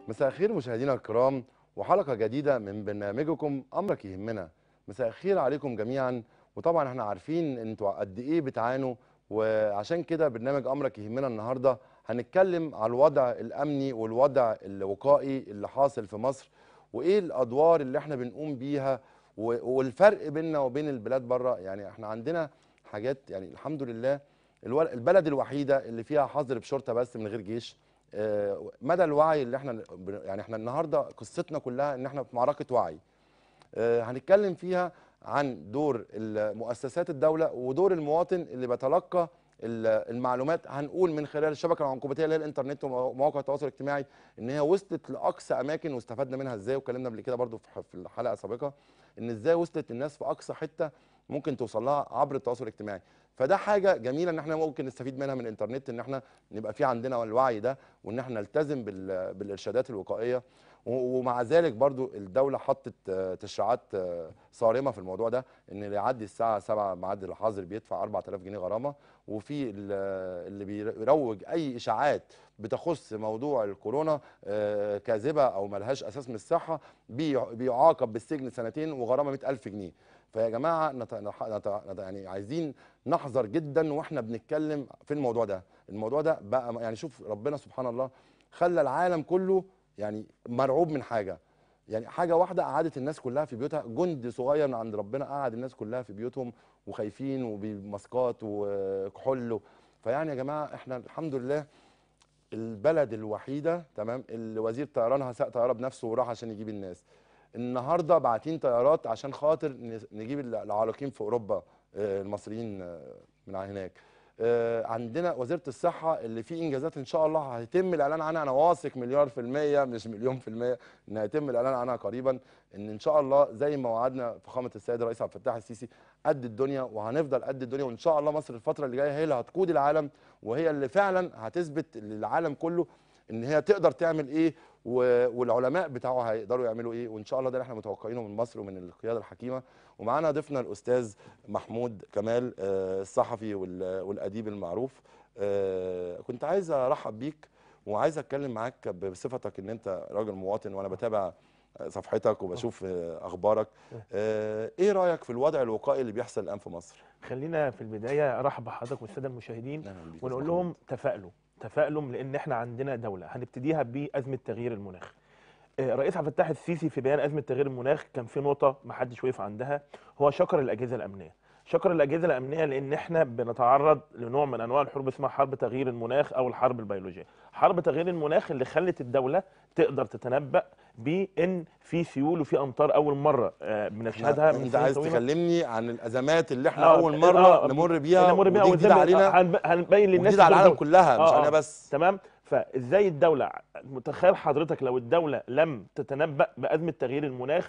مساء الخير مشاهدينا الكرام، وحلقة جديدة من برنامجكم أمرك يهمنا. مساء الخير عليكم جميعا. وطبعا احنا عارفين انتوا قد ايه بتعانوا، وعشان كده برنامج أمرك يهمنا النهاردة هنتكلم على الوضع الأمني والوضع الوقائي اللي حاصل في مصر، وايه الأدوار اللي احنا بنقوم بيها والفرق بيننا وبين البلاد بره. يعني احنا عندنا حاجات، يعني الحمد لله البلد الوحيدة اللي فيها حظر بشرطة بس من غير جيش. مدى الوعي اللي احنا يعني احنا النهارده قصتنا كلها ان احنا في معركه وعي. هنتكلم فيها عن دور مؤسسات الدوله ودور المواطن اللي بيتلقى المعلومات. هنقول من خلال الشبكه العنكبوتيه اللي هي الانترنت ومواقع التواصل الاجتماعي ان هي وصلت لاقصى اماكن واستفدنا منها ازاي، واتكلمنا قبل كده برضو في الحلقه السابقه ان ازاي وصلت الناس في اقصى حته ممكن توصل لها عبر التواصل الاجتماعي. فده حاجه جميله ان احنا ممكن نستفيد منها من الانترنت، ان احنا نبقى في عندنا الوعي ده وان احنا نلتزم بالارشادات الوقائيه. ومع ذلك برضو الدوله حطت تشريعات صارمه في الموضوع ده، ان اللي يعدي الساعه 7 ميعاد الحظر بيدفع 4000 جنيه غرامه. وفي اللي بيروج اي اشاعات بتخص موضوع الكورونا كاذبه او ملهاش اساس من الصحه بيعاقب بالسجن سنتين وغرامه 100000 جنيه. فيا جماعه يعني عايزين نحذر جدا واحنا بنتكلم في الموضوع ده. الموضوع ده بقى يعني شوف ربنا سبحان الله خلى العالم كله يعني مرعوب من حاجه، يعني حاجه واحده قعدت الناس كلها في بيوتها. جند صغير من عند ربنا قعد الناس كلها في بيوتهم وخايفين وبماسكات وكحول. فيعني يا جماعه احنا الحمد لله البلد الوحيده تمام اللي وزير طيرانها ساق طياره بنفسه وراح عشان يجيب الناس. النهارده باعتين طيارات عشان خاطر نجيب العالقين في اوروبا، المصريين من هناك. عندنا وزيره الصحه اللي في انجازات ان شاء الله هيتم الاعلان عنها. انا واثق مليار في الميه مش مليون في الميه ان هيتم الاعلان عنها قريبا، ان شاء الله زي ما وعدنا فخامه السيد الرئيس عبد الفتاح السيسي قد الدنيا وهنفضل قد الدنيا. وان شاء الله مصر الفتره اللي جايه هي اللي هتقود العالم، وهي اللي فعلا هتثبت للعالم كله ان هي تقدر تعمل ايه والعلماء بتاعه هيقدروا يعملوا ايه. وان شاء الله ده اللي احنا متوقعينه من مصر ومن القياده الحكيمه. ومعانا ضيفنا الاستاذ محمود كمال، الصحفي والاديب المعروف. كنت عايز ارحب بيك وعايز اتكلم معاك بصفتك ان انت راجل مواطن، وانا بتابع صفحتك وبشوف اخبارك. ايه رايك في الوضع الوقائي اللي بيحصل الان في مصر؟ خلينا في البدايه ارحب بحضرتك والساده المشاهدين ونقول لهم تفائلوا لان احنا عندنا دوله هنبتديها بازمه تغيير المناخ. رئيس عبد الفتاح السيسي في بيان ازمه تغيير المناخ كان في نقطه ما حدش وقف عندها، هو شكر الاجهزه الامنيه. شكر الاجهزه الامنيه لان احنا بنتعرض لنوع من انواع الحروب اسمها حرب تغيير المناخ او الحرب البيولوجيه. حرب تغيير المناخ اللي خلت الدوله تقدر تتنبأ بان في سيول وفي امطار اول مره بنشهدها من انت سنين عايز طويله. تكلمني عن الازمات اللي احنا اول مره نمر بيها ودي جديده وازاي علينا هنبين للناس وجديده على العالم الدول. كلها مش علينا بس. تمام. فازاي الدوله، متخيل حضرتك لو الدوله لم تتنبأ بازمه تغيير المناخ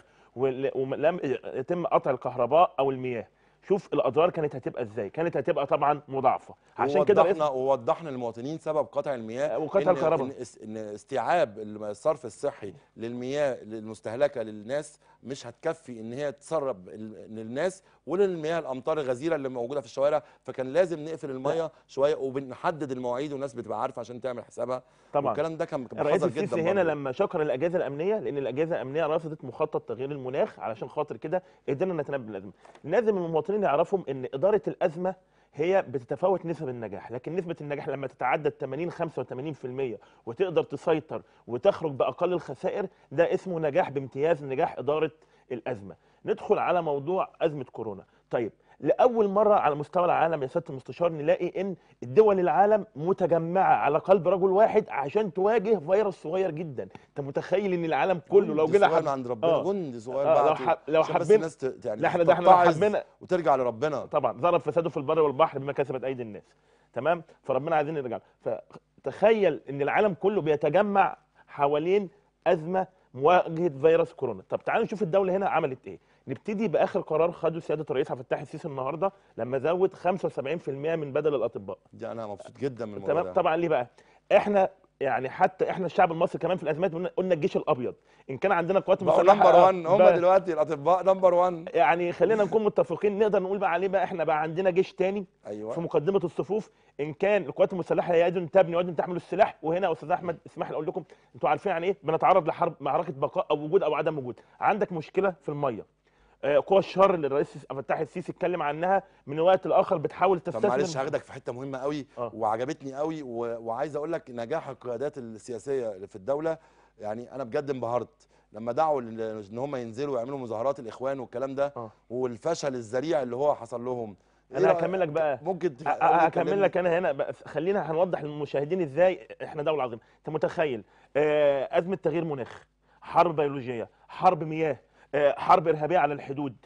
ولم يتم قطع الكهرباء او المياه، شوف الاضرار كانت هتبقى ازاي. كانت هتبقى طبعا مضاعفه. عشان كده ووضحنا للمواطنين سبب قطع المياه وقطع الكهرباء ان استيعاب الصرف الصحي للمياه المستهلكه للناس مش هتكفي ان هي تسرب للناس وللمياه الامطار الغزيره اللي موجوده في الشوارع. فكان لازم نقفل الميه شويه وبنحدد المواعيد والناس بتبقى عارفه عشان تعمل حسابها. طبعا والكلام ده كان الرئيس حصل جدا السيسي هنا لما شكر الاجهزه الامنيه لان الاجهزه الامنيه رفضت مخطط تغيير المناخ، علشان خاطر كده قدرنا نتنبأ بالازمه. لازم المواطنين يعرفوا ان اداره الازمه هي بتتفاوت نسب النجاح، لكن نسبه النجاح لما تتعدى 80 85% وتقدر تسيطر وتخرج باقل الخسائر، ده اسمه نجاح بامتياز، نجاح اداره الازمه. ندخل على موضوع ازمه كورونا. طيب، لاول مره على مستوى العالم يا سياده المستشار نلاقي ان الدول العالم متجمعه على قلب رجل واحد عشان تواجه فيروس صغير جدا. انت متخيل ان العالم كله لو جينا صغير عند ربنا، جند صغير بعته لو حبينا الناس يعني ده احنا لو حبينا وترجع لربنا. طبعا ضرب فساده في البر والبحر بما كسبت ايدي الناس. تمام. فربنا عايزين نرجع. فتخيل ان العالم كله بيتجمع حوالين ازمه مواجهه فيروس كورونا. طب تعالوا نشوف الدوله هنا عملت ايه. نبتدي باخر قرار خده سياده الرئيس عبد الفتاح السيسي النهارده لما زود 75% من بدل الاطباء. دي انا مبسوط جدا من الموضوع ده. طبعا ليه بقى؟ احنا يعني حتى احنا الشعب المصري كمان في الازمات قلنا الجيش الابيض ان كان عندنا قوات مسلحه نمبر 1. هم دلوقتي الاطباء نمبر 1. يعني خلينا نكون متفقين، نقدر نقول بقى عليه بقى احنا بقى عندنا جيش تاني. أيوة. في مقدمه الصفوف ان كان القوات المسلحه هي يد تبني ويد تحمل السلاح. وهنا يا استاذ احمد اسمح لي اقول لكم، انتوا عارفين يعني ايه بنتعرض لحرب، معركه بقاء او وجود او عدم وجود. عندك مشكله في الميه، قوى الشر اللي الرئيس عبد الفتاح السيسي اتكلم عنها من وقت لاخر، بتحاول طب تستثمر. معلش هاخدك في حته مهمه قوي اه وعجبتني قوي وعايز اقول لك نجاح القيادات السياسيه اللي في الدوله. يعني انا بجد انبهرت لما دعوا ان هم ينزلوا ويعملوا مظاهرات الاخوان والكلام ده، اه والفشل الذريع اللي هو حصل لهم. ايه انا هكمل لك بقى، ممكن هكمل لك انا هنا بقى. خلينا هنوضح للمشاهدين ازاي احنا دوله عظيمه. انت متخيل ازمه تغيير مناخ، حرب بيولوجيه، حرب مياه، حرب ارهابيه على الحدود،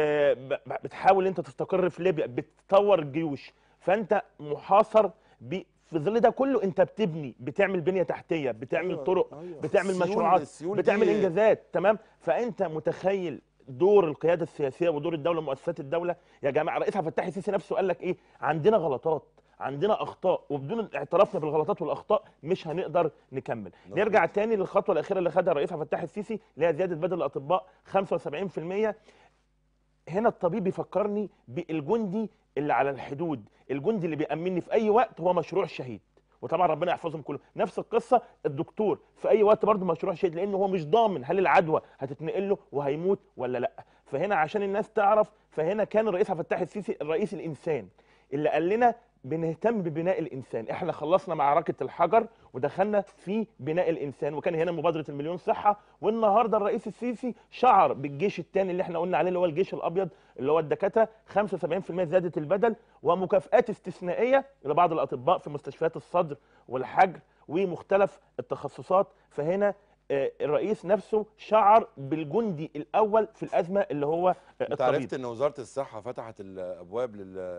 بتحاول انت تستقر في ليبيا، بتطور الجيوش، فانت محاصر في ظل ده كله انت بتبني، بتعمل بنيه تحتيه، بتعمل ايوه طرق، ايوه بتعمل السيول مشروعات، السيول بتعمل دي. انجازات. تمام. فانت متخيل دور القياده السياسيه ودور الدوله ومؤسسات الدوله. يا جماعه الرئيس عبد الفتاح السيسي نفسه قال لك ايه؟ عندنا غلطات، عندنا اخطاء، وبدون اعترافنا بالغلطات والاخطاء مش هنقدر نكمل. نرجع تاني للخطوه الاخيره اللي خدها الرئيس عبد الفتاح السيسي، اللي هي زياده بدل الاطباء 75%. هنا الطبيب بيفكرني بالجندي اللي على الحدود، الجندي اللي بيأمنني في اي وقت هو مشروع شهيد. وطبعا ربنا يحفظهم كلهم. نفس القصه الدكتور في اي وقت برضه مشروع شهيد، لانه هو مش ضامن هل العدوى هتتنقل له وهيموت ولا لا. فهنا عشان الناس تعرف، فهنا كان الرئيس عبد الفتاح السيسي الرئيس الانسان اللي قال لنا بنهتم ببناء الانسان. احنا خلصنا معركه الحجر ودخلنا في بناء الانسان، وكان هنا مبادره المليون صحه. والنهارده الرئيس السيسي شعر بالجيش الثاني اللي احنا قلنا عليه، اللي هو الجيش الابيض، اللي هو الدكاتره 75% زياده البدل، ومكافآت استثنائيه لبعض الاطباء في مستشفيات الصدر والحجر ومختلف التخصصات. فهنا الرئيس نفسه شعر بالجندي الاول في الازمه اللي هو انت الطبيب. عرفت ان وزاره الصحه فتحت الابواب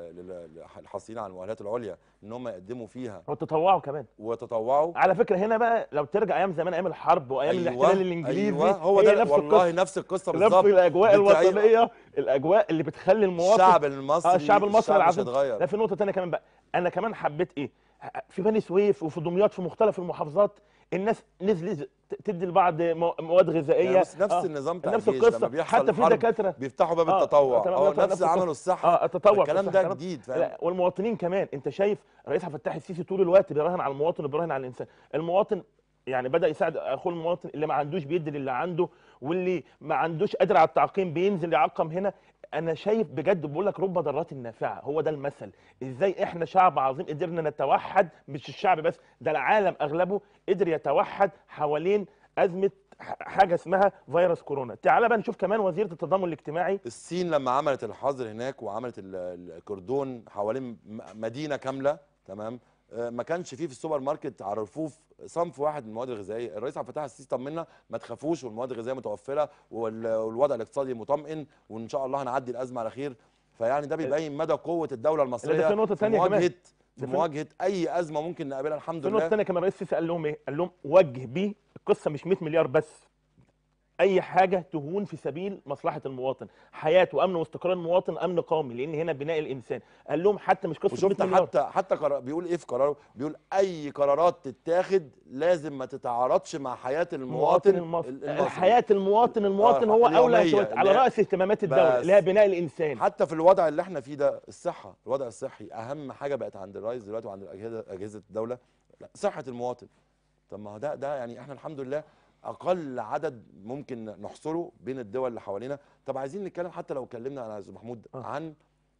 للحاصلين على المؤهلات العليا ان هم يقدموا فيها وتطوعوا كمان. وتطوعوا. على فكره هنا بقى لو ترجع ايام زمان، ايام الحرب وايام ايوه الاحتلال الانجليزي، ايوه هو هي ده نفس والله القصه، نفس القصه نفس بالظبط. الاجواء الوطنيه، الاجواء اللي بتخلي المواطن الشعب المصري الشعب المصري الشعب مش العظيم. هيتغير. لا، في نقطه ثانيه كمان بقى، انا كمان حبيت ايه، في بني سويف وفي دمياط في مختلف المحافظات الناس نزلت تدي لبعض مواد غذائيه. يعني نفس النظام بتاع نفس الجيش لما القصه، بيحصل حتى في حرب دكاتره بيفتحوا باب التطوع. تمام، اه نفس عملوا الصحه. التطوع الكلام في ده الصحة. جديد، فاهم؟ لا، والمواطنين كمان، انت شايف الرئيس عبد الفتاح السيسي طول الوقت بيراهن على المواطن وبيراهن على الانسان. المواطن يعني بدأ يساعد اخوه المواطن اللي ما عندوش بيدي للي عنده، واللي ما عندوش قادر على التعقيم بينزل يعقم هنا. انا شايف بجد بقول لك رب ضارات نافعه، هو ده المثل. ازاي احنا شعب عظيم قدرنا نتوحد، مش الشعب بس، ده العالم اغلبه قدر يتوحد حوالين ازمه حاجه اسمها فيروس كورونا. تعال بقى نشوف كمان وزيره التضامن الاجتماعي. الصين لما عملت الحظر هناك وعملت الكردون حوالين مدينه كامله، تمام، ما كانش فيه في السوبر ماركت على الرفوف صنف واحد من المواد الغذائيه. الرئيس عبد الفتاح السيسي طمنا ما تخافوش، والمواد الغذائيه متوفره والوضع الاقتصادي مطمئن، وان شاء الله هنعدي الازمه على خير. فيعني ده بيبين مدى قوه الدوله المصريه في نقطه ثانيه كمان، في مواجهه اي ازمه ممكن نقابلها. الحمد لله. في نقطه ثانيه كمان الرئيس السيسي قال لهم ايه؟ قال لهم وجه بيه القصه مش 100 مليار بس، اي حاجه تهون في سبيل مصلحه المواطن، حياه وامن واستقرار المواطن امن قومي، لان هنا بناء الانسان. قال لهم حتى مش قصه 100 وشفت مليار. حتى بيقول ايه في قراره؟ بيقول اي قرارات تتاخد لازم ما تتعارضش مع حياه المواطن المصري. حياه المواطن هو اولى على راس اهتمامات الدوله اللي هي بناء الانسان. حتى في الوضع اللي احنا فيه ده، الصحه، الوضع الصحي اهم حاجه بقت عند الرئيس دلوقتي وعند اجهزه الدوله، صحه المواطن. طب ما هو ده يعني احنا الحمد لله اقل عدد ممكن نحصره بين الدول اللي حوالينا. طب عايزين نتكلم، حتى لو اتكلمنا انا يا استاذ محمود عن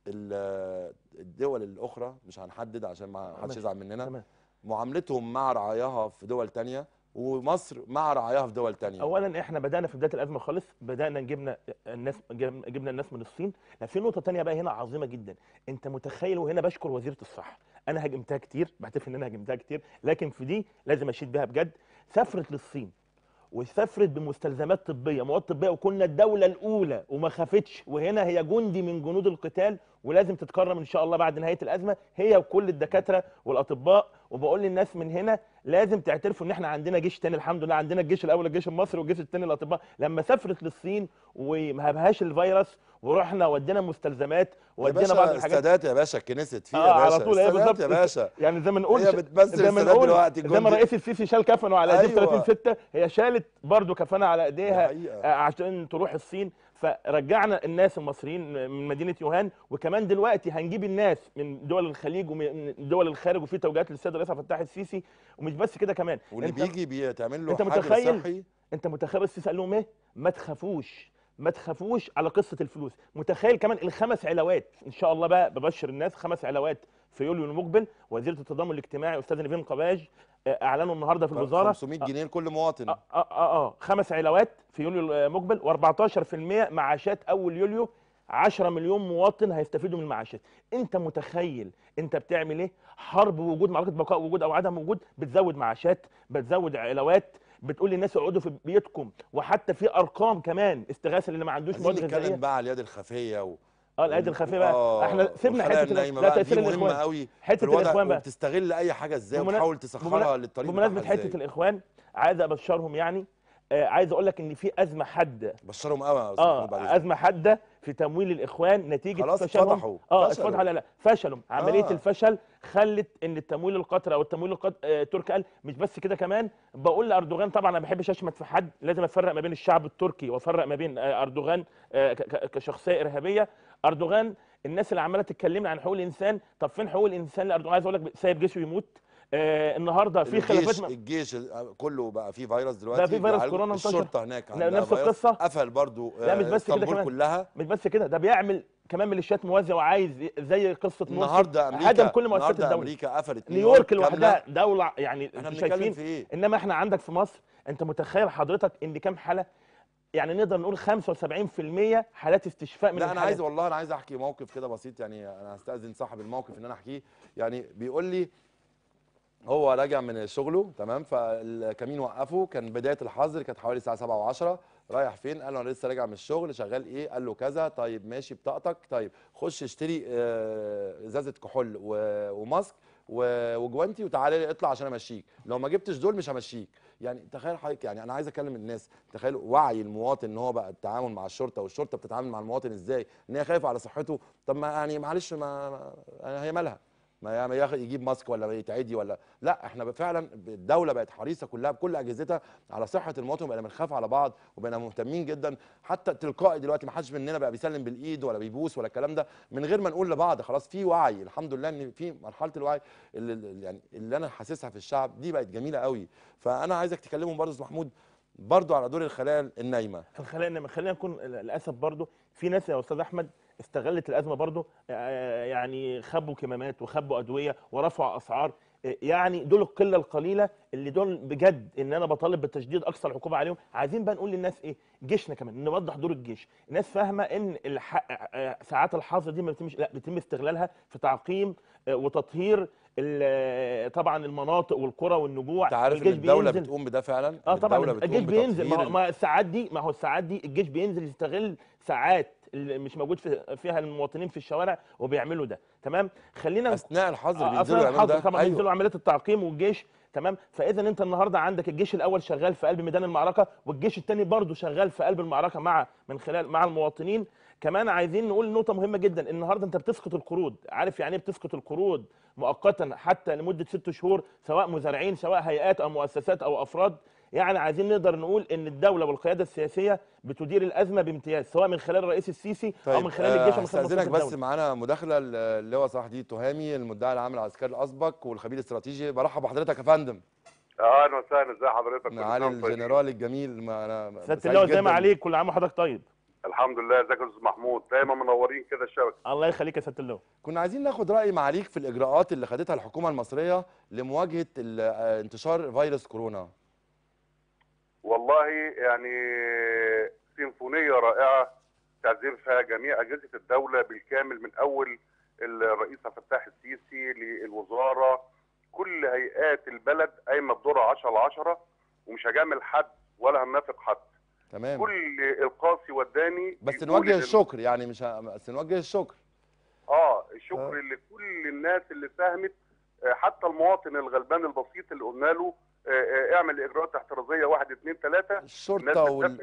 الدول الاخرى، مش هنحدد عشان ما حدش يزعل مننا، معاملتهم مع رعاياها في دول تانية ومصر مع رعاياها في دول تانية. اولا احنا بدانا في بدايه الازمه خالص، بدانا جبنا الناس من الصين. لا، في نقطه ثانيه بقى هنا عظيمه جدا، انت متخيل؟ وهنا بشكر وزيره الصحه، انا هاجمتها كتير، بعترف ان انا هاجمتها كتير، لكن في دي لازم اشيد بها بجد. سافرت للصين وسافرت بمستلزمات طبيه، مواد طبيه، وكنا الدوله الاولى وما خافتش. وهنا هي جندي من جنود القتال، ولازم تتكرم ان شاء الله بعد نهايه الازمه، هي وكل الدكاتره والاطباء. وبقول للناس من هنا لازم تعترفوا ان احنا عندنا جيش تاني، الحمد لله عندنا الجيش الاول الجيش المصري، والجيش الثاني الاطباء. لما سافرت للصين وما هبهاش الفيروس ورحنا ودينا مستلزمات ودينا بعض الحاجات. السادات يا باشا كنست فيه يا باشا، على طول هي بالظبط يا باشا. يعني زي ما نقول هي بتمثل السادات دلوقتي، زي ما رئيس السيسي شال كفنه على ايديه أيوة. 30/6، هي شالت برضو كفنها على ايديها عشان تروح الصين. فرجعنا الناس المصريين من مدينه يوهان، وكمان دلوقتي هنجيب الناس من دول الخليج ومن دول الخارج، وفي توجيهات للسيد الرئيس عبد الفتاح السيسي. ومش بس كده كمان، واللي بيجي بيتعمل له انت حجر متخيل صحي. انت متخيل السيسي قال لهم ايه؟ ما تخافوش، ما تخافوش على قصه الفلوس. متخيل كمان الخمس علاوات ان شاء الله بقى، ببشر الناس 5 علاوات في يوليو المقبل. وزيره التضامن الاجتماعي استاذ نيفين قباج اعلنوا النهارده في الوزاره 500 جنيه لكل مواطن. 5 علاوات في يوليو المقبل، و14% معاشات اول يوليو. 10 مليون مواطن هيستفيدوا من المعاشات. انت متخيل انت بتعمل ايه؟ حرب وجود، معركه بقاء وجود او عدم وجود. بتزود معاشات، بتزود علاوات، بتقول للناس اقعدوا في بيتكم. وحتى في ارقام كمان استغاثه للي ما عندوش عايزين مواد نتكلم غذائيه. بقى على اليد الخفيه الايدي الخفيه بقى، احنا سيبنا والخلايا حته النايمه لا بقى، دي تاثير مهمه الاخوان. قوي في حته الوضع، الاخوان بقى، وبتستغل اي حاجه ازاي وتحاول تسخرها للطريق بتاعها بمناسبه حته ازاي. الاخوان، عايز ابشرهم يعني. عايز اقول لك ان في ازمه حاده. بشرهم قوي يا استاذ محمود بعد اذنك. ازمه حاده في تمويل الاخوان نتيجه خلاص فشلهم. اتفضحوا، اتفضحوا. فشلوا. لا فشلوا. عمليه اه الفشل خلت ان التمويل القطري او التمويل التركي قال. مش بس كده كمان، بقول لاردوغان، طبعا انا ما بحبش اشمت في حد، لازم افرق ما بين الشعب التركي وافرق ما بين اردوغان كشخصيه ارهابيه. اردوغان، الناس اللي عماله تتكلمنا عن حقوق الانسان، طب فين حقوق الانسان لاردوغان؟ عايز اقول لك سايب جيشه يموت. النهارده في خلافات. الجيش كله بقى فيه فيروس بقى دلوقتي في فيروس بيعالجوا. كورونا انتشر. الشرطه هناك عندها نفس فيروس، القصه. قفل برضو لا مش بس كده اسطنبول كمان، كلها. مش بس كده، ده بيعمل كمان ميليشيات موازيه، وعايز زي قصه مرسي النهارده هدم كل مؤسسات النهارده الدوله. امريكا قفلت نيويورك كامله. لوحدها دوله، يعني احنا انتوا بنتكلم شايفين. في ايه؟ انما احنا عندك في مصر، انت متخيل حضرتك ان كام حاله؟ يعني نقدر نقول 75% حالات استشفاء من لا انا عايز، الحالات. والله انا عايز احكي موقف كده بسيط، يعني انا هستأذن صاحب الموقف ان انا احكيه. يعني بيقول لي هو راجع من شغله تمام، فالكمين وقفه، كان بدايه الحظر كانت حوالي الساعه 7 و10. رايح فين؟ قال له انا لسه راجع من الشغل. شغال ايه؟ قال له كذا. طيب ماشي بطاقتك، طيب خش اشتري ازازه كحول وماسك وجوانتي وتعالى لي اطلع عشان امشيك، لو ما جبتش دول مش همشيك. يعني تخيل حضرتك، يعني انا عايز اكلم الناس، تخيل وعي المواطن ان هو بقى التعامل مع الشرطه، والشرطه بتتعامل مع المواطن ازاي، ان هي خايفه على صحته. طب ما يعني معلش، هي مالها؟ ما يجيب ماسك ولا يتعدي ولا لا. احنا فعلا الدوله بقت حريصه كلها بكل اجهزتها على صحه المواطن، وبقينا بنخاف على بعض، وبقينا مهتمين جدا. حتى تلقائي دلوقتي ما حدش مننا بقى بيسلم بالايد ولا بيبوس ولا الكلام ده من غير ما نقول لبعض. خلاص في وعي، الحمد لله ان في مرحله الوعي اللي انا حاسسها في الشعب دي بقت جميله قوي. فانا عايزك تكلمهم برضه استاذ محمود برضه على دور الخلايا النايمه. الخلايا النايمه، خلينا نكون للاسف برضو في ناس يا استاذ احمد استغلت الازمه برضو. يعني خبوا كمامات وخبوا ادويه ورفعوا اسعار. يعني دول القله القليله اللي دول بجد ان انا بطالب بتشديد اقصى العقوبه عليهم. عايزين بقى نقول للناس ايه؟ جيشنا كمان نوضح دور الجيش. الناس فاهمه ان ساعات الحظر دي ما بتتمش، لا بيتم استغلالها في تعقيم وتطهير طبعا المناطق والقرى والنجوع. انت عارف ان الجيش الدوله بينزل. بتقوم بده فعلا. طبعا الدوله الجيش بتقوم بينزل. بتطهير ما الساعات دي، ما هو الساعات دي الجيش بينزل يستغل ساعات اللي مش موجود فيها المواطنين في الشوارع، وبيعملوا ده. تمام. خلينا اثناء الحظر بينزلوا اصلا يعملوا الحظر ده. طبعا ايوه بينزلوا عمليات التعقيم والجيش. تمام. فاذا انت النهارده عندك الجيش الاول شغال في قلب ميدان المعركه، والجيش الثاني برضه شغال في قلب المعركه مع المواطنين. كمان عايزين نقول نقطه مهمه جدا. النهارده انت بتسقط القروض. عارف يعني ايه بتسقط القروض مؤقتا حتى لمده 6 شهور، سواء مزارعين سواء هيئات او مؤسسات او افراد. يعني عايزين نقدر نقول ان الدوله والقياده السياسيه بتدير الازمه بامتياز، سواء من خلال الرئيس السيسي او من طيب خلال الجيش او من خلال هستأذنك مصلحه بس، الدوله. معانا مداخله اللواء صلاح الدين التهامي، المدعي العام العسكري الاسبق والخبير الاستراتيجي. برحب بحضرتك يا فندم. اهلا وسهلا، ازي حضرتك؟ كل معالي سنه وانتم طيبين. الجنرال الجميل، ما انا سياده سعيد اللواء زي ما جدا. عليك، كل عام وحضرتك طيب. الحمد لله. ازيك يا استاذ محمود؟ دايما منورين كده الشبكه. الله يخليك يا سياده اللواء. كنا عايزين ناخد راي معاليك في الاجراءات اللي خدتها الحكومه المصريه لمواجهه انتشار فيروس كورونا. والله يعني سيمفونيه رائعه تعزفها جميع اجهزه الدوله بالكامل، من اول الرئيس عبد الفتاح السيسي للوزاره، كل هيئات البلد قايمه بدورها 10/10، ومش هجامل حد ولا هنافق حد. تمام. كل القاسي والداني بس نوجه الشكر، يعني مش بس نوجه الشكر. الشكر لكل الناس اللي ساهمت، حتى المواطن الغلبان البسيط اللي قلنا له اعمل اجراءات احترازيه 1 2 3. الشرطه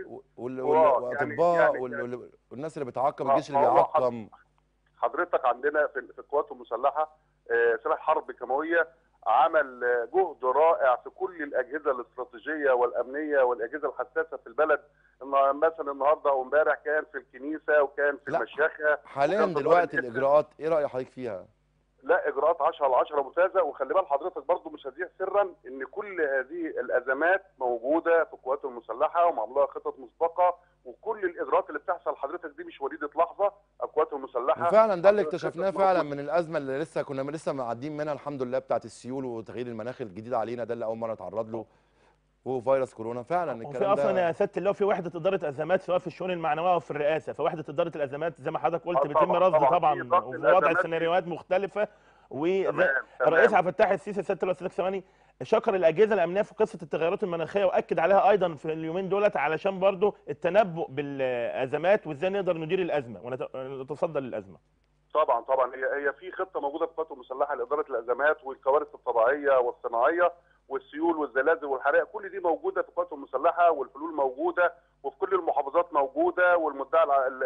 والاطباء والناس اللي بتعقم، الجيش اللي بيعقم. حضرتك عندنا في القوات المسلحه سلاح حرب كيماويه عمل جهد رائع في كل الاجهزه الاستراتيجيه والامنيه والاجهزه الحساسه في البلد. مثلا النهارده وامبارح كان في الكنيسه وكان في لا المشيخه حاليا وكان في دار دلوقتي الاسم. الاجراءات ايه راي حضرتك فيها؟ لا، اجراءات 10 على 10 ممتازه. وخلي بال حضرتك برضو مش هذيع سرا ان كل هذه الازمات موجوده في القوات المسلحه ومعمولها خطط مسبقه، وكل الاجراءات اللي بتحصل حضرتك دي مش وليده لحظه. القوات المسلحه وفعلا ده اللي عندها اكتشفناه خطط فعلا موجوده. من الازمه اللي لسه معديين منها الحمد لله، بتاعت السيول وتغيير المناخ الجديد علينا، ده اللي اول مره نتعرض له، هو فيروس كورونا. فعلا وفي الكلام اصلا ده يا سياده اللواء في وحده اداره ازمات سواء في الشؤون المعنويه او في الرئاسه، فوحده اداره الازمات زي ما حضرتك قلت بيتم طبعا رصد طبعا في طبعا ضغط وفي وضع الازمات دي. سيناريوهات مختلفه. تمام والرئيس تمام. عبد الفتاح السيسي سياده اللواء استاذ ثواني شكر الاجهزه الامنيه في قصه التغيرات المناخيه، واكد عليها ايضا في اليومين دولت علشان برضو التنبؤ بالازمات وازاي نقدر ندير الازمه ونتصدى للازمه. طبعا طبعا هي في خطه موجوده في القوات المسلحه لاداره الازمات والكوارث الطبيعيه والصناعيه والسيول والزلازل والحرائق، كل دي موجوده في القوات المسلحه، والحلول موجوده وفي كل المحافظات موجوده، والمدعي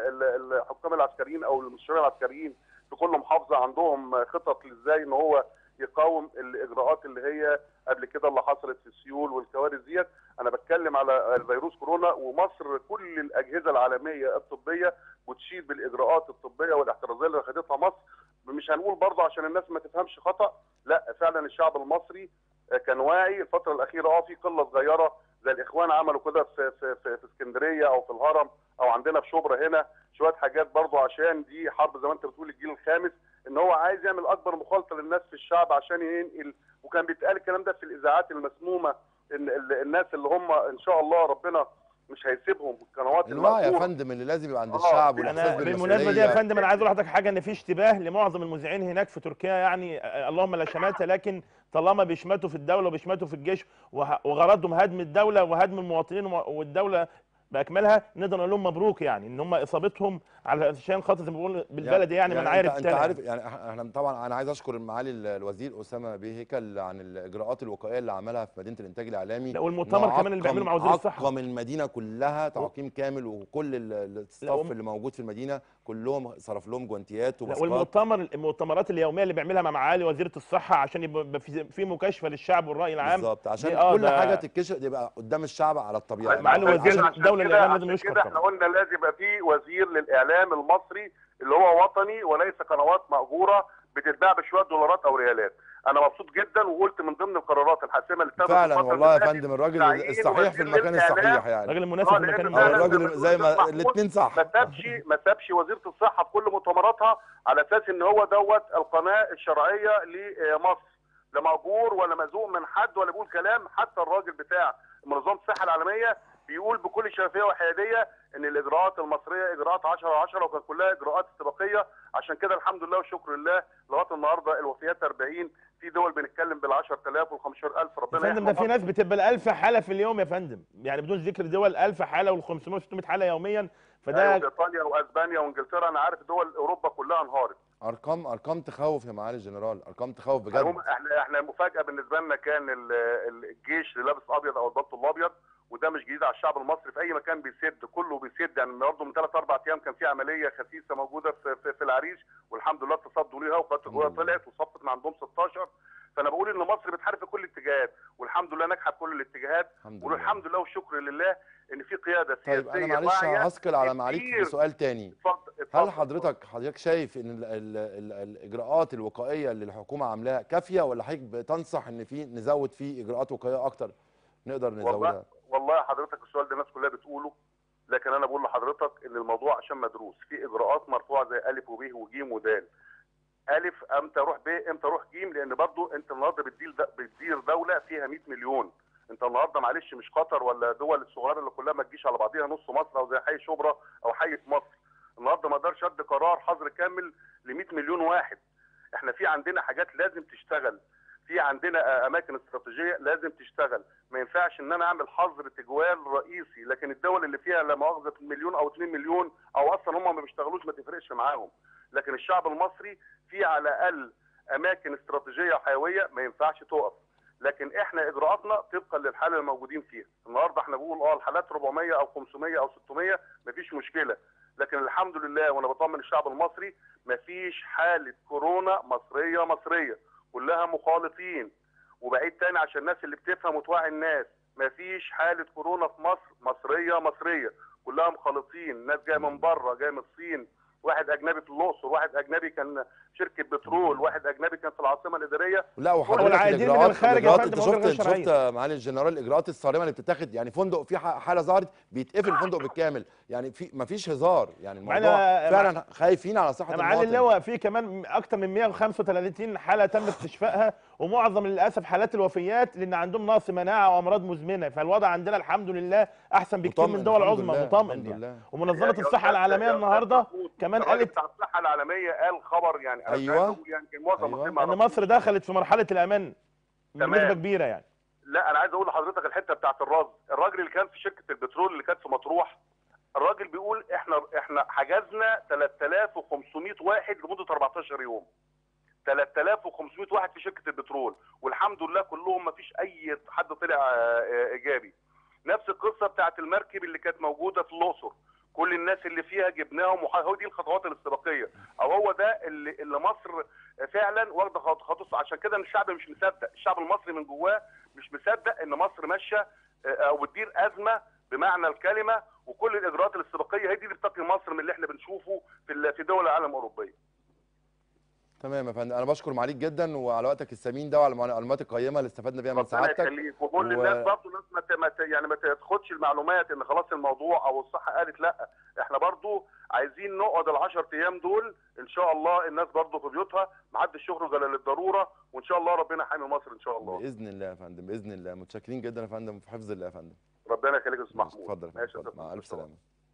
الحكام العسكريين او المستشارين العسكريين في كل محافظه عندهم خطط ازاي ان هو يقاوم الاجراءات اللي هي قبل كده اللي حصلت في السيول والكوارث ديت. انا بتكلم على الفيروس كورونا، ومصر كل الاجهزه العالميه الطبيه بتشيد بالاجراءات الطبيه والاحترازيه اللي خدتها مصر. مش هنقول برضه عشان الناس ما تفهمش خطا، لا فعلا الشعب المصري كان واعي الفتره الاخيره. في قله صغيره زي الاخوان عملوا كده في اسكندريه او في الهرم او عندنا في شبرا هنا شويه حاجات برضه، عشان دي حرب زي ما انت بتقول الجيل الخامس، ان هو عايز يعمل اكبر مخالطه للناس في الشعب عشان ينقل. وكان بيتقال الكلام ده في الاذاعات المسمومه ان الناس اللي هم ان شاء الله ربنا مش هيسيبهم، القنوات الوعي يا المأجورة. فندم اللي لازم يبقى عند الشعب والاحساس انا بالمناسبه دي يا بالمسؤوليه. فندم انا عايز اقول لحضرتك حاجه، ان في اشتباه لمعظم المذيعين هناك في تركيا، يعني اللهم لا شماتة، لكن طالما بيشمتوا في الدوله وبيشمتوا في الجيش وغرضهم هدم الدوله وهدم المواطنين والدوله باكملها، نقدر نقول لهم مبروك، يعني ان هم اصابتهم علشان خاطر زي ما بيقولوا بالبلدي يعني من عارف انت عارف يعني احنا طبعا انا عايز اشكر معالي الوزير اسامه بيه هيكل عن الاجراءات الوقائيه اللي عملها في مدينه الانتاج الاعلامي، والمؤتمر كمان اللي بيعمله مع وزير الصحه، عقم المدينه كلها تعقيم كامل، وكل الستاف اللي موجود في المدينه كلهم صرف لهم جوانتيات وماسكات. المؤتمرات اليوميه اللي بيعملها مع معالي وزيره الصحه عشان يبقى في مكاشفه للشعب والراي العام بالظبط، عشان كل حاجه تتكشف يبقى قدام الشعب على الطبيعه. معالي وزير الدوله الاعلام لازم يشكر طبعا. احنا قلنا لازم يبقى في وزير للاعلام المصري اللي هو وطني وليس قنوات مأجوره بتتباع بشويه دولارات او ريالات. انا مبسوط جدا، وقلت من ضمن القرارات الحاسمه اللي اتخذت فعلا والله يا فندم الراجل الصحيح في المكان الصحيح، يعني الراجل المناسب في المكان او المناسب، الراجل زي ما الاثنين صح. ما سابش وزيره الصحه في كل مؤتمراتها على اساس ان هو دوت القناه الشرعيه لمصر، لا مأجور ولا مزوق من حد ولا بيقول كلام. حتى الراجل بتاع منظمه الصحه العالميه بيقول بكل شفافيه وحياديه ان الاجراءات المصريه اجراءات 10 على 10 وكانت كلها اجراءات استباقيه. عشان كده الحمد لله والشكر لله لغايه النهارده الوفيات 40، في دول بنتكلم بال 10000 وال 15000. ربنا يا فندم ده في ناس بتبقى 1000 حاله في اليوم يا فندم، يعني بدون ذكر دول 1000 حاله وال 500 600 حاله يوميا. فده أيوة، ايطاليا واسبانيا وانجلترا، انا عارف دول اوروبا كلها انهارت. ارقام تخوف يا معالي الجنرال، ارقام تخوف بجد. احنا المفاجاه بالنسبه لنا كان الجيش اللي لابس ابيض او البلطو الابيض، وده مش جديد على الشعب المصري، في اي مكان بيسد كله بيسد. يعني النهارده من 3 4 ايام كان في عمليه خسيسه موجوده في العريش، والحمد لله تصدوا ليها وقوات الجويه طلعت وصفت من عندهم 16. فانا بقول ان مصر بتحارب في كل الاتجاهات، والحمد لله ناجحه في كل الاتجاهات، والحمد لله والشكر لله ان في قياده سياسيه. طيب انا معلش هسكل على معاليك بسؤال تاني. هل حضرتك شايف ان الاجراءات الوقائيه اللي الحكومه عاملاها كافيه، ولا حضرتك بتنصح ان في نزود فيه اجراءات وقائيه اكتر نقدر نزودها؟ والله حضرتك السؤال ده الناس كلها بتقوله، لكن انا بقول لحضرتك ان الموضوع عشان مدروس، في اجراءات مرفوعه زي الف وب وج ودال. الف امتى اروح ب امتى اروح ج، لان برضو انت النهارده بتدير دوله فيها 100 مليون. انت النهارده معلش مش قطر ولا دول الصغيره اللي كلها ما تجيش على بعضيها نص مصر او زي حي شبرا او حي مصر. النهارده ما اقدرش ادي قرار حظر كامل ل 100 مليون واحد. احنا في عندنا حاجات لازم تشتغل، في عندنا اماكن استراتيجيه لازم تشتغل. ما ينفعش ان انا اعمل حظر تجوال رئيسي، لكن الدول اللي فيها لا مؤاخذه مليون او 2 مليون او اصلا هم ما بيشتغلوش ما تفرقش معاهم. لكن الشعب المصري في على الاقل اماكن استراتيجيه وحيويه ما ينفعش تقف. لكن احنا اجراءاتنا طبقا للحاله اللي موجودين فيها. النهارده احنا بنقول الحالات 400 او 500 او 600 مفيش مشكله، لكن الحمد لله وانا بطمن الشعب المصري مفيش حاله كورونا مصريه كلها مخالطين. وبعيد تاني عشان الناس اللي بتفهم وتوعي الناس، مفيش حاله كورونا في مصر مصريه، كلها مخالطين، ناس جايه من بره، جايه من الصين، واحد اجنبي في الاقصر، واحد اجنبي كان شركه بترول، واحد اجنبي كان في العاصمه الاداريه. لا وحضرتك والعائدين من الخارج يا فندم انت غير شفت شرعية. معالي الجنرال الاجراءات الصارمه اللي بتتاخد، يعني فندق في حاله ظهرت بيتقفل الفندق بالكامل، يعني في مفيش هزار، يعني الموضوع فعلا خايفين على صحه معالي المواطن. اللواء في كمان اكثر من 135 حاله تم استشفائها، ومعظم للاسف حالات الوفيات لان عندهم نقص مناعه وامراض مزمنه، فالوضع عندنا الحمد لله احسن بكتير من دول عظمى، مطمئن يعني. ومنظمه الصحه العالميه النهارده كمان قالت بتاع الصحه العالميه قال خبر يعني ايوه يعني معظم أيوة. ان مصر دخلت في مرحله الامان بنسبه كبيره يعني. لا انا عايز اقول لحضرتك الحته بتاعت الراجل اللي كان في شركه البترول اللي كانت في مطروح، الراجل بيقول احنا حجزنا 3500 واحد لمده 14 يوم. 3500 واحد في شركه البترول، والحمد لله كلهم ما فيش اي حد طلع ايجابي. نفس القصه بتاعت المركب اللي كانت موجوده في الاقصر، كل الناس اللي فيها جبناهم، هو دي الخطوات الاستباقيه، او هو ده اللي مصر فعلا واخده خطوه. عشان كده الشعب مش مصدق، الشعب المصري من جواه مش مصدق ان مصر ماشيه او بتدير ازمه بمعنى الكلمه، وكل الاجراءات الاستباقيه هي دي اللي بتقي مصر من اللي احنا بنشوفه في دول العالم الاوروبيه. تمام يا فندم، انا بشكر معاليك جدا وعلى وقتك الثمين ده وعلى المعلومات القيمه اللي استفدنا بيها من سعادتك. ربنا يخليك، وبقول للناس برضه الناس ما تاخدش المعلومات ان خلاص الموضوع او الصحه قالت لا، احنا برضه عايزين نقعد ال10 ايام دول ان شاء الله، الناس برضه في بيوتها، ما حدش يخرج الا للضروره، وان شاء الله ربنا يحمي مصر ان شاء الله. باذن الله يا فندم، باذن الله. متشكرين جدا يا فندم، في حفظ الله يا فندم. ربنا يخليك يا استاذ محمود. اتفضل مع الف سلامه.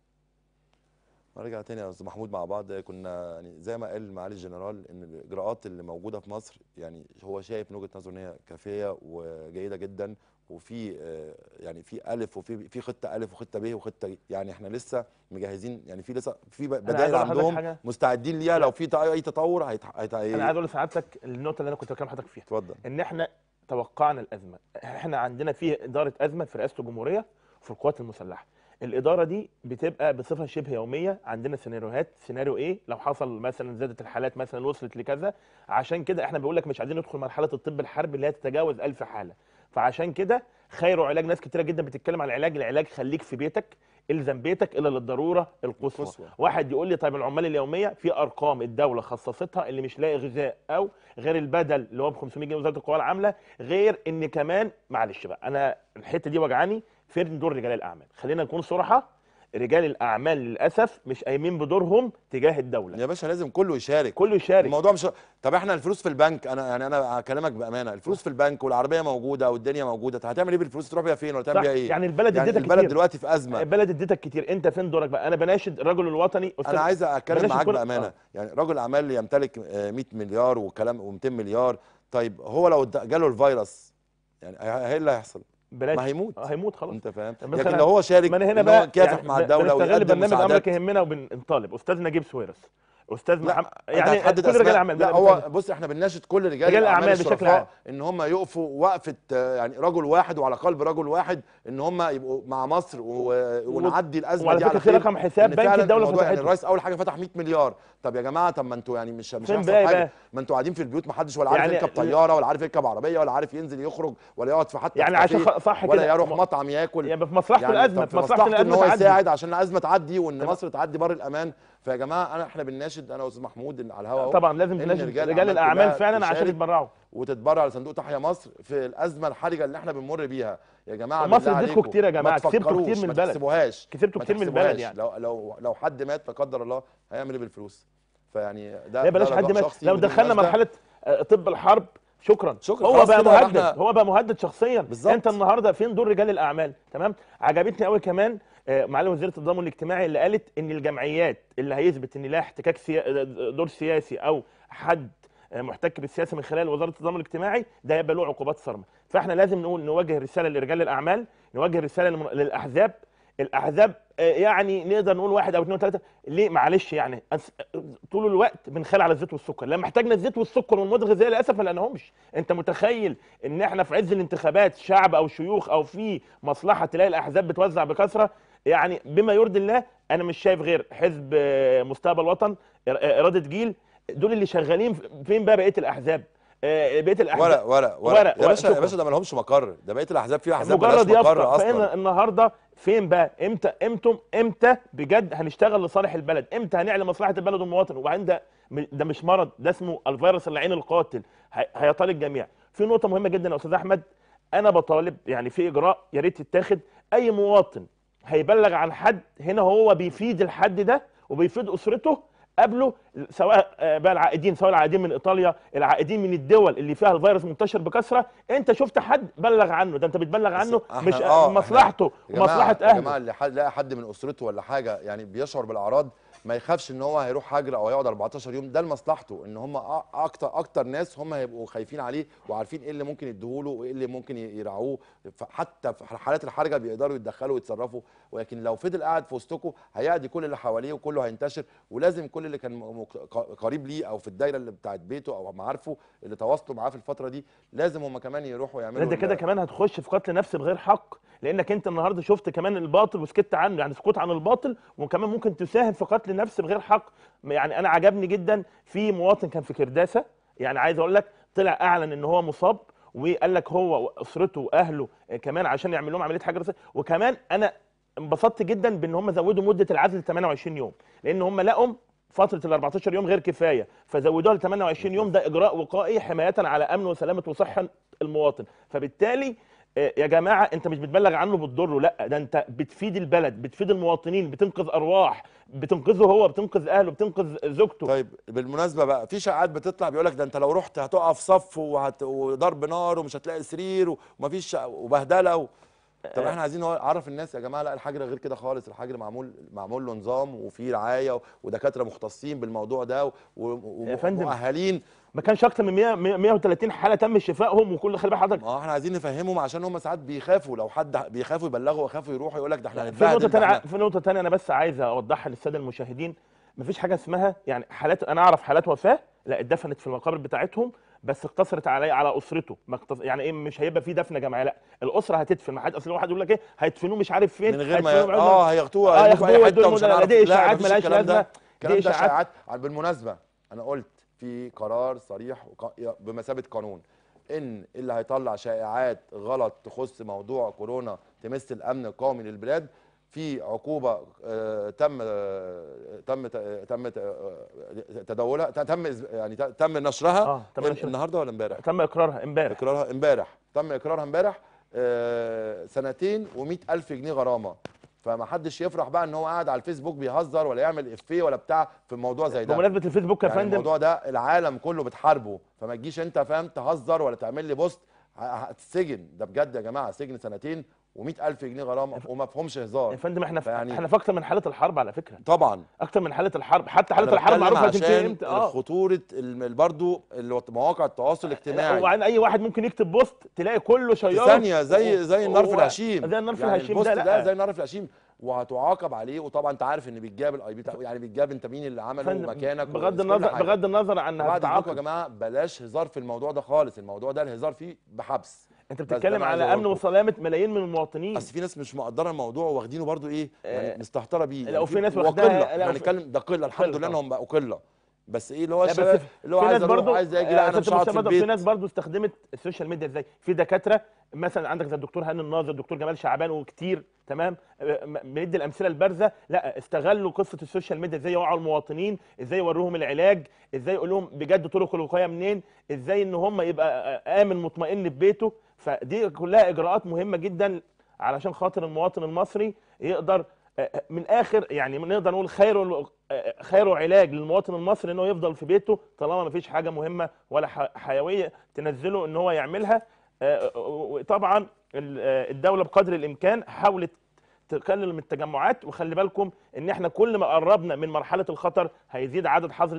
نرجع تاني يا استاذ محمود مع بعض. كنا يعني زي ما قال معالي الجنرال ان الاجراءات اللي موجوده في مصر يعني هو شايف من وجهه نظره ان هي كافيه وجيده جدا، وفي يعني في الف وفي خطه الف وخطه ب وخطه، يعني احنا لسه مجهزين، يعني في لسه في بدائل عندهم مستعدين ليها لو في اي تطور انا عايز اقول لسعادتك النقطه اللي انا كنت بكلم حضرتك فيها. اتفضل. ان احنا توقعنا الازمه، احنا عندنا في اداره ازمه في رئاسه الجمهوريه وفي القوات المسلحه. الاداره دي بتبقى بصفه شبه يوميه، عندنا سيناريوهات، سيناريو ايه لو حصل مثلا زادت الحالات مثلا وصلت لكذا. عشان كده احنا بنقول لك مش عايزين ندخل مرحله الطب الحربي اللي هي تتجاوز 1000 حاله. فعشان كده خير علاج، ناس كتيره جدا بتتكلم عن العلاج خليك في بيتك، الزم بيتك الا للضروره القصوى. واحد يقول لي طيب العمال اليوميه، في ارقام الدوله خصصتها اللي مش لاقي غذاء او غير البدل اللي هو ب 500 جنيه وزاره القوى العامله، غير ان كمان معلش بقى انا الحته دي وجعاني، فين دور رجال الاعمال؟ خلينا نكون صراحه، رجال الاعمال للاسف مش قايمين بدورهم تجاه الدوله. يا باشا لازم كله يشارك، كله يشارك. الموضوع مش طب احنا الفلوس في البنك، انا هكلمك بامانه، الفلوس في البنك والعربيه موجوده والدنيا موجوده، هتعمل ايه بالفلوس؟ تروح بيها فين ولا تعمل بيها ايه؟ يعني البلد يعني اديتك البلد كتير، دلوقتي في ازمه، البلد اديتك كتير، انت فين دورك بقى؟ انا بناشد الرجل الوطني انا عايز اتكلم معاك بامانه. يعني رجل اعمال اللي يمتلك 100 مليار وكلام و200 مليار، طيب هو لو جاله الفيروس يعني ايه اللي هيحصل؟ بلاش، ما هيموت، هيموت خلاص. انت فاهم؟ لكن لو هو شارك ان هو كافح مع الدوله ويقدم مساعدات. برنامج امرك يهمنا وبنطالب استاذ نجيب سويرس، استاذ محمد، يعني كل رجال الاعمال. لا هو بص احنا بنناشد كل رجال الاعمال بشكل عام ان هم يقفوا وقفه يعني رجل واحد وعلى قلب رجل واحد، ان هم يبقوا مع مصر ونعدي الازمه دي على خير. في رقم حساب بنك الدوله فتحته، يعني الرئيس اول حاجه فتح 100 مليار. طب يا جماعه، طب ما انتوا يعني مش هيحصل حاجه، ما انتوا قاعدين في البيوت، ما حدش ولا عارف يعني يركب طياره ولا عارف يركب عربيه ولا عارف ينزل يخرج ولا يقعد في حتى يعني عشان صح كده ولا يروح مطعم ياكل. يعني في مصلحه الازمه، في مصلحته ان هو يساعد عشان الازمه تعدي وان مصر تعدي بر الامان. فيا جماعه احنا بنناشد انا واستاذ محمود على الهواء طبعا لازم نناشد رجال الاعمال فعلا عشان يتبرعوا وتتبرع لصندوق تحيا مصر في الازمه الحرجه اللي احنا بنمر بيها. يا جماعه مصر اديتكم كتير يا جماعه، كسبتوا كتير من البلد، ما تحسبوهاش، كسبتوا كتير من البلد. يعني لو حد مات لا قدر الله هيعمل ايه بالفلوس؟ فيعني ده بلاش حد مات، لو دخلنا مرحله طب الحرب شكرا هو بقى مهدد، هو بقى مهدد شخصيا بالزبط. انت النهارده فين دور رجال الاعمال؟ تمام. عجبتني قوي كمان معالي وزيره التضامن الاجتماعي اللي قالت ان الجمعيات اللي هيثبت ان لها احتكاك دور سياسي او حد محتك بالسياسه من خلال وزاره التضامن الاجتماعي ده هيبقى له عقوبات صارمه. فاحنا لازم نوجه رساله لرجال الاعمال، نوجه رساله للاحزاب. الاحزاب يعني نقدر نقول 1 أو 2 و3 ليه؟ معلش يعني طول الوقت بنخلع على الزيت والسكر، لما احتاجنا الزيت والسكر والمواد الغذائيه للاسف ما لقيناهمش. انت متخيل ان احنا في عز الانتخابات شعب او شيوخ او في مصلحه تلاقي الاحزاب بتوزع بكثره؟ يعني بما يرضي الله انا مش شايف غير حزب مستقبل وطن، اراده جيل، دول اللي شغالين. فين بقى بقيه الاحزاب؟ بقيه الاحزاب ورق يا باشا، يا شكرا. باشا، ده ما لهمش مقر، ده بقيه الاحزاب فيها احزاب مالهاش مجرد مقر يافطه. فإن اصلا. النهارده فين بقى؟ امتى بجد هنشتغل لصالح البلد؟ امتى هنعلم مصلحه البلد والمواطن؟ وبعدين ده مش مرض، ده اسمه الفيروس اللعين القاتل، هيطال الجميع. في نقطه مهمه جدا يا استاذ احمد، انا بطالب يعني في اجراء يا ريت يتاخد. اي مواطن هيبلغ عن حد هنا هو بيفيد الحد ده وبيفيد اسرته قبله، سواء بقى العائدين، سواء العائدين من ايطاليا، العائدين من الدول اللي فيها الفيروس منتشر بكثره، انت شفت حد بلغ عنه، ده انت بتبلغ بس عنه مش احنا مصلحته يا ومصلحه جماعه يا جماعه، اهله. اللي لاقي حد من اسرته ولا حاجه يعني بيشعر بالاعراض، ما يخافش ان هو هيروح حجر او هيقعد 14 يوم، ده لمصلحته، ان هم اكتر ناس هم هيبقوا خايفين عليه وعارفين ايه اللي ممكن يديهوله وايه اللي ممكن يرعوه. حتى في حالات الحرجه بيقدروا يتدخلوا ويتصرفوا، ولكن لو فضل قاعد في وسطكم هيعدي كل اللي حواليه وكله هينتشر. ولازم كل اللي كان قريب ليه او في الدايره اللي بتاعت بيته او معارفه اللي تواصلوا معاه في الفتره دي، لازم هم كمان يروحوا لا يعملوا ده كده كمان هتخش في قتل نفس بغير حق، لانك انت النهارده شفت كمان الباطل وسكت عنه، يعني سكوت عن الباطل وكمان ممكن تساهم في قتل نفس بغير حق. يعني انا عجبني جدا في مواطن كان في كرداسه، يعني عايز اقول لك طلع اعلن ان هو مصاب، وقال لك هو واسرته واهله كمان عشان يعمل لهم عمليه حجر. وكمان انا انبسطت جدا بان هم زودوا مده العزل ل 28 يوم، لان هم لقوا فتره ال 14 يوم غير كفايه فزودوها ل 28 يوم. ده اجراء وقائي حمايه على امن وسلامه وصحه المواطن. فبالتالي يا جماعه انت مش بتبلغ عنه بتضره، لا ده انت بتفيد البلد، بتفيد المواطنين، بتنقذ ارواح، بتنقذه هو، بتنقذ اهله، بتنقذ زوجته. طيب بالمناسبه بقى، في شائعات بتطلع بيقول لك ده انت لو رحت هتقف صف وضرب نار ومش هتلاقي سرير ومفيش وبهدله طب احنا عايزين نعرف الناس يا جماعه لا، الحجر غير كده خالص. الحجر معمول له نظام وفي رعايه ودكاتره مختصين بالموضوع ده يا فندم ومؤهلين. ما كانش اكتر من 100 130 حاله تم شفائهم، وكل خلي بال حضرتك. ما احنا عايزين نفهمهم عشان هم ساعات بيخافوا، لو حد بيخافوا يبلغوا ويخافوا يروحوا يقول لك ده احنا في نقطه هنتبهدل ده ثانيه، احنا. في نقطه ثانيه انا بس عايز اوضحها للساده المشاهدين. مفيش حاجه اسمها يعني حالات، انا اعرف حالات وفاه لا اتدفنت في المقابر بتاعتهم بس اقتصرت على اسرته، ما يعني ايه، مش هيبقى في دفنه جماعيه، لا الاسره هتدفن. ما حد اصل واحد يقول لك ايه هيدفنوه مش عارف فين، من غير ما هيدفنوه بعيد هياخدوه هيرموه في ياخدوه اي حته يودوه ومش هنعرف. دي لا اشاعات مفيش ملهاش الكلام لازمه. ده، الكلام دي ده اشاعات. شائعات. بالمناسبه انا قلت في قرار صريح بمثابه قانون ان اللي هيطلع شائعات غلط تخص موضوع كورونا تمس الامن القومي للبلاد في عقوبه تم تداولها، يعني تم نشرها النهارده ولا امبارح؟ تم اقرارها امبارح. تم اقرارها امبارح. 2 و100,000 جنيه غرامه. فما حدش يفرح بقى ان هو قاعد على الفيسبوك بيهزر ولا يعمل افيه ولا بتاع في موضوع زي ده. بمناسبه الفيسبوك يا يعني فندم، الموضوع ده العالم كله بتحاربه، فما تجيش انت فاهم تهزر ولا تعمل لي بوست هتسجن. ده بجد يا جماعه، سجن 2 و100,000 جنيه غرامه وما فيهمش هزار. يا فندم احنا يعني احنا في اكتر من حاله الحرب على فكره. طبعا اكتر من حاله الحرب، حتى حاله الحرب معروفه هتنتهي امتى. خطوره برضه مواقع التواصل الاجتماعي. وبعدين اي واحد ممكن يكتب بوست تلاقي كله في شيره ثانيه زي النار في الهشيم. زي النار في يعني الهشيم. البوست ده زي النار في الهشيم وهتعاقب عليه. وطبعا انت عارف ان بيتجاب الاي بي يعني بيتجاب انت مين اللي عمله ومكانك بغض النظر عن انها تتعاقب. يا جماعه بلاش هزار في الموضوع ده خالص. الموضوع ده الهزار فيه بحبس. انت بتتكلم على امن وسلامه ملايين من المواطنين. اصل في ناس مش مقدره الموضوع واخدينه برضو ايه يعني مستهتره بيه. لو في ناس واقله، احنا هنتكلم ده قله الحمد لله انهم بقوا قله. بس ايه اللي هو الشباب اللي هو عايز اروح عايز اجي، لا انا مش هقعد في البيت. في ناس برضو استخدمت السوشيال ميديا ازاي. في دكاتره مثلا عندك زي الدكتور هاني الناظر، الدكتور جمال شعبان وكتير تمام، بندي الامثله البارزه. لا استغلوا قصه السوشيال ميديا ازاي يوعوا المواطنين، ازاي يوروهم العلاج، ازاي يقول لهم بجد طرق الوقايه منين، ازاي ان هم يبقى امن مطمئن في بيته. فدي كلها اجراءات مهمه جدا علشان خاطر المواطن المصري يقدر من الاخر يعني نقدر نقول خير علاج للمواطن المصري انه يفضل في بيته طالما ما فيش حاجه مهمه ولا حيويه تنزله ان هو يعملها. طبعا الدوله بقدر الامكان حاولت تقلل من التجمعات، وخلي بالكم ان احنا كل ما قربنا من مرحله الخطر هيزيد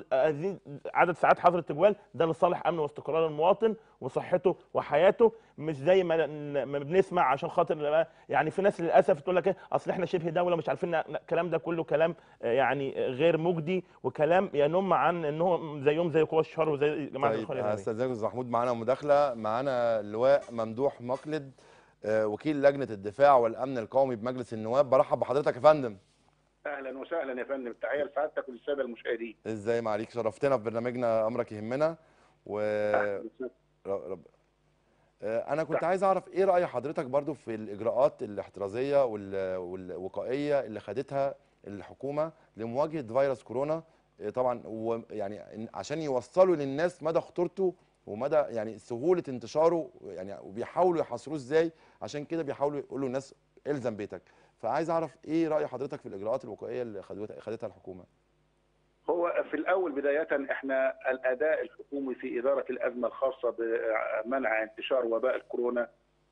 عدد ساعات حظر التجوال. ده لصالح امن واستقرار المواطن وصحته وحياته، مش زي ما بنسمع عشان خاطر يعني في ناس للاسف تقول لك ايه اصل احنا شبه دوله مش عارفين. الكلام ده كله كلام يعني غير مجدي وكلام ينم عن انهم زيهم زي قوى الشر وزي جماعه الاخوان. طيب استاذ محمود، معانا مداخله، معانا اللواء ممدوح مقلد وكيل لجنه الدفاع والامن القومي بمجلس النواب. برحب بحضرتك يا فندم. اهلا وسهلا يا فندم، تحيه لسعادتك وللساده المشاهدين. ازاي معاليك، شرفتنا في برنامجنا امرك يهمنا. و أهلاً وسهلاً. رب... انا كنت عايز اعرف ايه رأي حضرتك برضو في الاجراءات الاحترازية والوقائية اللي خدتها الحكومة لمواجهة فيروس كورونا. طبعا ويعني عشان يوصلوا للناس مدى خطورته ومدى يعني سهولة انتشاره، يعني وبيحاولوا يحاصروه ازاي. عشان كده بيحاولوا يقولوا للناس الزم بيتك. فعايز اعرف ايه رأي حضرتك في الاجراءات الوقائية اللي خدتها الحكومة. هو في الأول بداية إحنا الأداء الحكومي في إدارة الأزمة الخاصة بمنع انتشار وباء الكورونا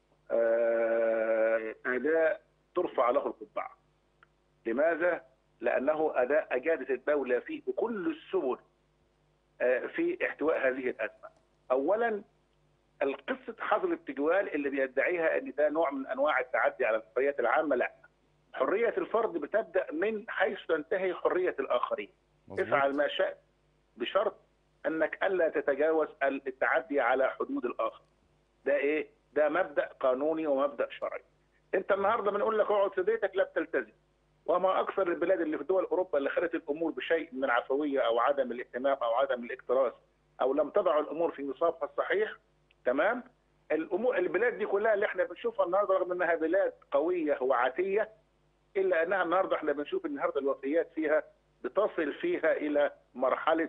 أداء ترفع له القبعة. لماذا؟ لأنه أداء أجادت الدولة فيه بكل السبل في احتواء هذه الأزمة. أولا القصة حظر التجوال اللي بيدعيها أن ده نوع من أنواع التعدي على الحريات العامة، لا. حرية الفرد بتبدأ من حيث تنتهي حرية الآخرين. مظبوط. افعل ما شئت بشرط أنك ألا تتجاوز التعدي على حدود الآخر. ده إيه؟ ده مبدأ قانوني ومبدأ شرعي. أنت النهاردة بنقول لك اقعد في بيتك لا بتلتزم. وما أكثر البلاد اللي في دول أوروبا اللي خلت الأمور بشيء من العفوية أو عدم الاهتمام أو عدم الاكتراث أو لم تضع الأمور في نصابها الصحيح. تمام؟ البلاد دي كلها اللي احنا بنشوفها النهارده رغم انها بلاد قويه وعاتيه، الا انها النهارده احنا بنشوف النهارده الوفيات فيها بتصل فيها الى مرحله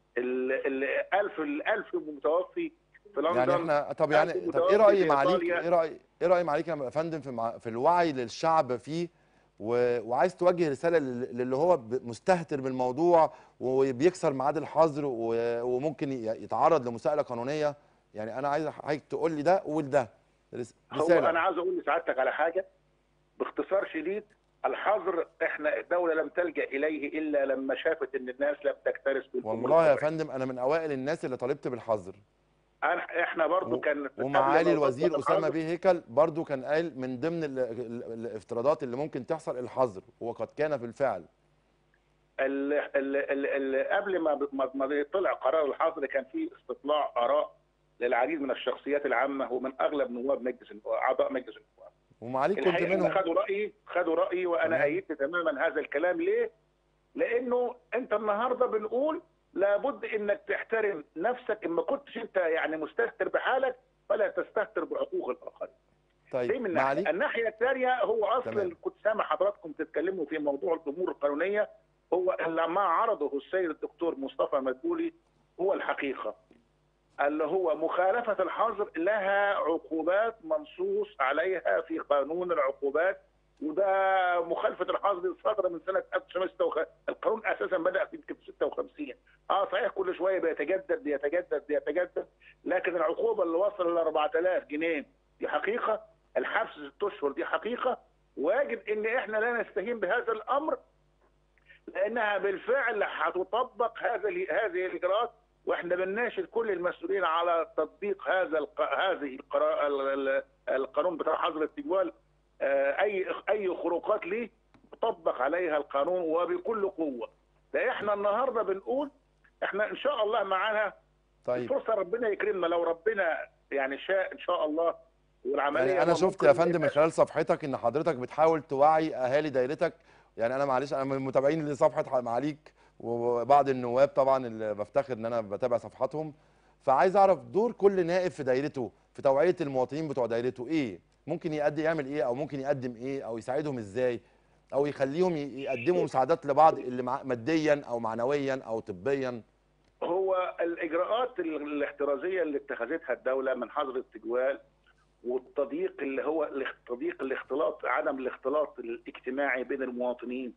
ال1000 متوفي في لندن. يعني احنا طب يعني 1000 طب ايه متوفي رأي في معاليك إيطاليا. ايه رأي معاليك يا فندم في الوعي للشعب فيه، وعايز توجه رسالة للي هو مستهتر بالموضوع وبيكسر ميعاد الحظر وممكن يتعرض لمساءلة قانونية. يعني انا عايز حضرتك تقول لي ده وده هو رسالة. انا عاوز اقول لسعادتك على حاجه باختصار شديد. الحظر احنا الدوله لم تلجا اليه الا لما شافت ان الناس لم تكترث بالامور والله يا الطبيعيه. فندم انا من اوائل الناس اللي طالبت بالحظر. احنا برضو كان قبل ومعالي ما الوزير نطبق أسامة الحظر بيه هيكل برضو كان قال من ضمن الافتراضات اللي ممكن تحصل الحظر، وقد كان بالفعل. قبل ما طلع قرار الحظر كان في استطلاع اراء للعديد من الشخصيات العامه ومن اغلب نواب اعضاء مجلس النواب. ومعاليك كنت الحقيقه منهم. خدوا رايي وانا تمام. ايدت تماما هذا الكلام. ليه؟ لانه انت النهارده بنقول لابد انك تحترم نفسك. ان ما كنتش انت يعني مستهتر بحالك فلا تستهتر بحقوق الاخرين. دي طيب من معاليك. ناحيه. الناحيه الثانيه هو اصلا تمام. كنت سامع حضراتكم تتكلموا في موضوع الامور القانونيه. هو ما عرضه السيد الدكتور مصطفى مدبولي هو الحقيقه، اللي هو مخالفه الحظر لها عقوبات منصوص عليها في قانون العقوبات. وده مخالفه الحظر صدر من سنه 1956. القانون اساسا بدا في 56. صحيح كل شويه بيتجدد، لكن العقوبه اللي وصل ل 4000 جنيه دي حقيقه. الحبس 6 اشهر دي حقيقه. ويجب ان احنا لا نستهين بهذا الامر لانها بالفعل هتطبق هذه الاجراءات. واحنا بنناشد كل المسؤولين على تطبيق هذه القانون بتاع حظر التجوال. اي خروقات ليه تطبق عليها القانون وبكل قوه. ده احنا النهارده بنقول احنا ان شاء الله معانا طيب الفرصه. ربنا يكرمنا لو ربنا يعني شاء ان شاء الله. والعمليه يعني انا شفت ممكن يا فندم من خلال صفحتك ان حضرتك بتحاول توعي اهالي دايرتك. يعني انا معلش انا من المتابعين لصفحه معاليك وبعض النواب طبعا اللي بفتخر ان انا بتابع صفحاتهم. فعايز اعرف دور كل نائب في دايرته في توعيه المواطنين بتوع دايرته ايه؟ ممكن يعمل ايه، او ممكن يقدم ايه، او يساعدهم ازاي، او يخليهم يقدموا مساعدات لبعض اللي ماديا او معنويا او طبيا. هو الاجراءات الاحترازيه اللي اتخذتها الدوله من حظر التجوال والتضييق اللي هو تضييق الاختلاط، عدم الاختلاط الاجتماعي بين المواطنين،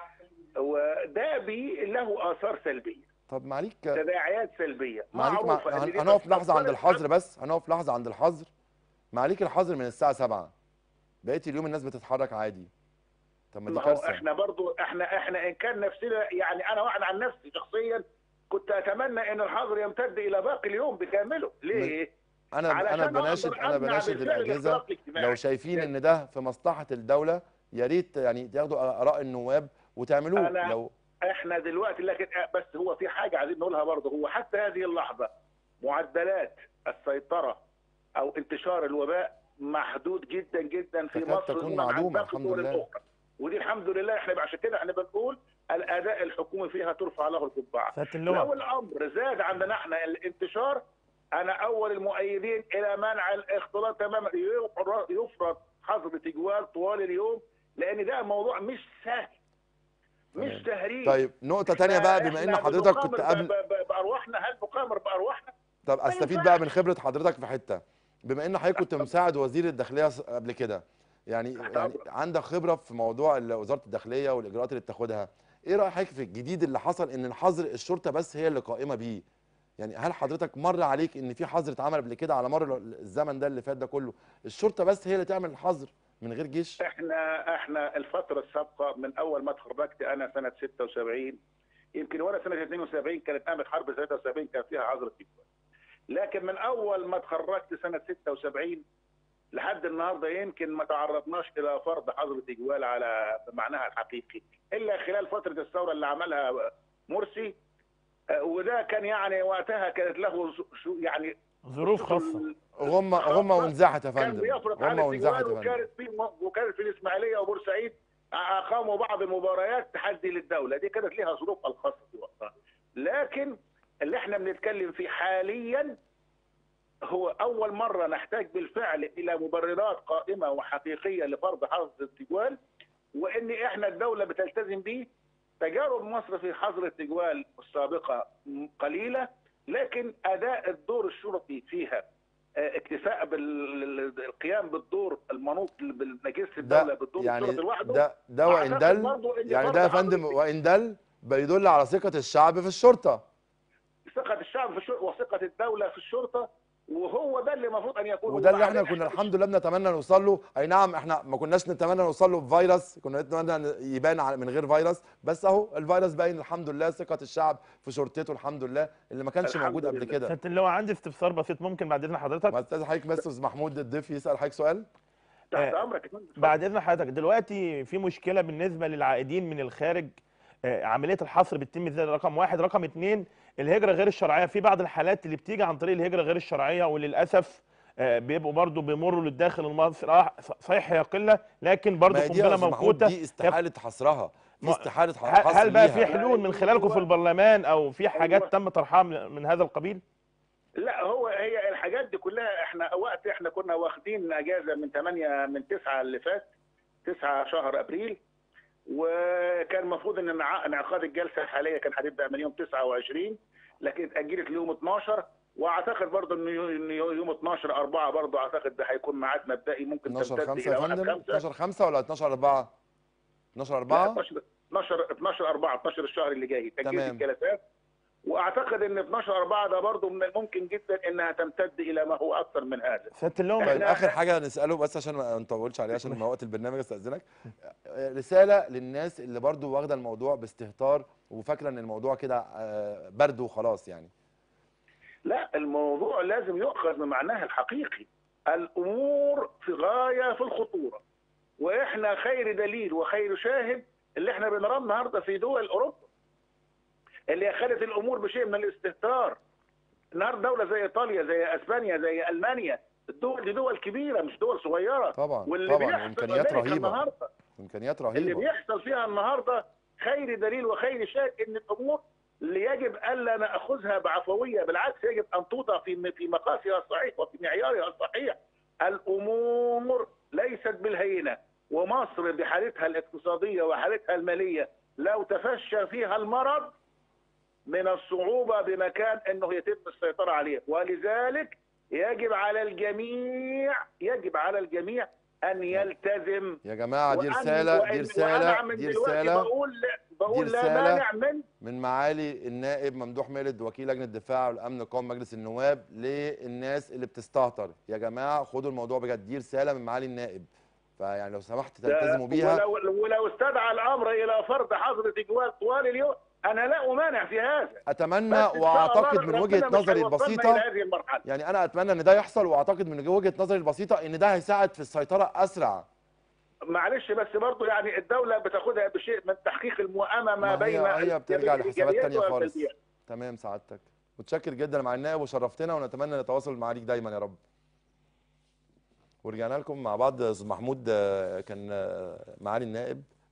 وده له اثار سلبيه. طب معاليك تداعيات سلبيه معاليك معروفه. هنقف لحظه عند الحظر بس. هنقف لحظه عند الحظر. معاليك الحظر من الساعه 7. بقيه اليوم الناس بتتحرك عادي. طب ما دي ما هو كارثه. احنا برضو احنا ان كان نفسنا يعني انا واحد عن نفسي شخصيا كنت اتمنى ان الحظر يمتد الى باقي اليوم بكامله. ليه؟ انا أقدر أمنع بناشد بالفعل الاجهزه الاختلاط الاجتماعي. لو شايفين ان ده في مصلحه الدوله يا ريت يعني تاخدوا اراء النواب وتعملوه. لو احنا دلوقتي لكن بس هو في حاجه عايزين نقولها برضه. هو حتى هذه اللحظه معدلات السيطره او انتشار الوباء محدود جدا في تكاد مصر تكون دونا عن معدومه باقي الحمد الدول لله. الاخرى. ودي الحمد لله احنا عشان كده احنا بنقول الاداء الحكومي فيها ترفع له القبعه. سيادة اللواء. لو الامر زاد عندنا احنا الانتشار، انا اول المؤيدين الى منع الاختلاط تماما، يفرض حظر تجوال طوال اليوم، لان ده موضوع مش سهل، مش تهريج. طيب نقطة تانية بقى، بما ان حضرتك كنت قبل بارواحنا، هل نقامر بارواحنا؟ طب استفيد بقى من خبرة حضرتك في حتة، بما ان حضرتك كنت مساعد وزير الداخلية قبل كده، يعني عندك خبرة في موضوع وزارة الداخلية والاجراءات اللي بتاخدها، ايه رأي حضرتك في الجديد اللي حصل ان الحظر الشرطة بس هي اللي قائمة بيه؟ يعني هل حضرتك مر عليك ان في حظر اتعمل قبل كده على مر الزمن ده اللي فات ده كله الشرطة بس هي اللي تعمل الحظر من غير جيش؟ احنا الفترة السابقة من اول ما اتخرجت انا سنة 76، يمكن وانا سنة 72 كانت قامت حرب 73 كان فيها حظر التجوال، لكن من اول ما اتخرجت سنة 76 لحد النهارده يمكن ما تعرضناش الى فرض حظر تجوال على بمعناها الحقيقي، الا خلال فترة الثورة اللي عملها مرسي، وده كان يعني وقتها كانت له يعني ظروف خاصة. غمة وانزاحت يا كان فندم، بيفرض غمة على وانزاحت التجوال، يا فندم. وكانت في الاسماعيليه وبورسعيد اقاموا بعض المباريات تحدي للدوله، دي كانت لها ظروفها الخاصه في وقتها. لكن اللي احنا بنتكلم فيه حاليا هو اول مره نحتاج بالفعل الى مبررات قائمه وحقيقيه لفرض حظر التجوال، وان احنا الدوله بتلتزم به. تجارب مصر في حظر التجوال السابقه قليله، لكن اداء الدور الشرطي فيها اكتفاء بالقيام بالدور المنوط بنجاسه الدوله بالدور يعني الشرطي لوحده. ده وان دل، يعني ده يا فندم وان دل بيدل على ثقة الشعب في الشرطة. ثقة الشعب في الشرطة وثقة الدولة في الشرطة، وهو ده اللي المفروض ان يكون. وده اللي احنا كنا الحمد لله بنتمنى نوصل له. اي نعم احنا ما كناش نتمنى نوصل له بفيروس، كنا نتمنى يبان من غير فيروس، بس اهو الفيروس باين الحمد لله. ثقة الشعب في شرطته الحمد لله اللي ما كانش موجود قبل كده. سيادة اللواء عندي استفسار بسيط ممكن بعد اذن حضرتك؟ استاذ حضرتك بس استاذ محمود الضيف يسال حضرتك سؤال. تحت امرك. بعد اذن حضرتك، دلوقتي في مشكله بالنسبه للعائدين من الخارج، عمليه الحصر بتتم ازاي؟ رقم واحد. رقم اتنين، الهجره غير الشرعيه، في بعض الحالات اللي بتيجي عن طريق الهجره غير الشرعيه وللاسف بيبقوا برضو بيمروا للداخل المصري. صحيح هي قله، لكن برضو قنبله موقوته. دي استحاله حصرها، في استحاله حصر. هل بقى في حلول من خلالكم في البرلمان او في حاجات تم طرحها من هذا القبيل؟ لا، هي الحاجات دي كلها احنا كنا واخدين اجازه من 9 اللي فات، 9 شهر ابريل، وكان المفروض ان انعقاد الجلسه الحاليه كان هتبدا من يوم 29، لكن اتاجلت ليوم 12، واعتقد برضه ان يوم 12/4 برضه اعتقد ده هيكون ميعاد مبدئي ممكن تمتد 12/5 يا فندم. 12/5 ولا 12/4؟ 12/4 12 الشهر اللي جاي تاجيل الجلسات، واعتقد ان 12/4 ده برضه من الممكن جدا انها تمتد الى ما هو اكثر من هذا. سيادة اللواء، طيب اخر حاجه نساله بس عشان ما نطولش عليه عشان ما وقت البرنامج، استاذنك رساله للناس اللي برضه واخده الموضوع باستهتار وفاكره ان الموضوع كده برد وخلاص يعني. لا، الموضوع لازم يؤخذ بمعناه الحقيقي. الامور في غايه في الخطوره، واحنا خير دليل وخير شاهد اللي احنا بنراه النهارده في دول اوروبا اللي اخذت الامور بشيء من الاستهتار. النهارده دوله زي ايطاليا، زي اسبانيا، زي المانيا، الدول دي دول كبيره مش دول صغيره. طبعا واللي طبعا امكانيات رهيبه النهارده، امكانيات رهيبه اللي بيحصل فيها النهارده خير دليل وخير شاهد ان الامور اللي يجب الا ناخذها بعفويه، بالعكس يجب ان توضع في مقاسها الصحيح وفي معيارها الصحيح. الامور ليست بالهينه، ومصر بحالتها الاقتصاديه وحالتها الماليه لو تفشى فيها المرض من الصعوبه بمكان انه يتم السيطره عليه، ولذلك يجب على الجميع ان يلتزم. يا جماعه دي رساله بقول لا مانع من معالي النائب ممدوح ميلد وكيل لجنه الدفاع والامن القومي مجلس النواب للناس اللي بتستهتر. يا جماعه خدوا الموضوع بجد، دي رساله من معالي النائب، فيعني لو سمحت تلتزموا بيها. ولو استدعى الامر الى فرض حظر تجوال طوال اليوم انا لا امانع في هذا. اتمنى واعتقد من وجهه نظري البسيطه، يعني انا اتمنى ان ده يحصل، واعتقد من وجهه نظري البسيطه ان ده هيساعد في السيطره اسرع. معلش بس برضه يعني الدوله بتاخدها بشيء من تحقيق المؤامه ما بين هي بترجع لحسابات ثانيه خالص. تمام سعادتك، متشكر جدا مع النائب وشرفتنا، ونتمنى نتواصل معاك دايما يا رب. ورجعنا لكم مع بعض. استاذ محمود كان معالي النائب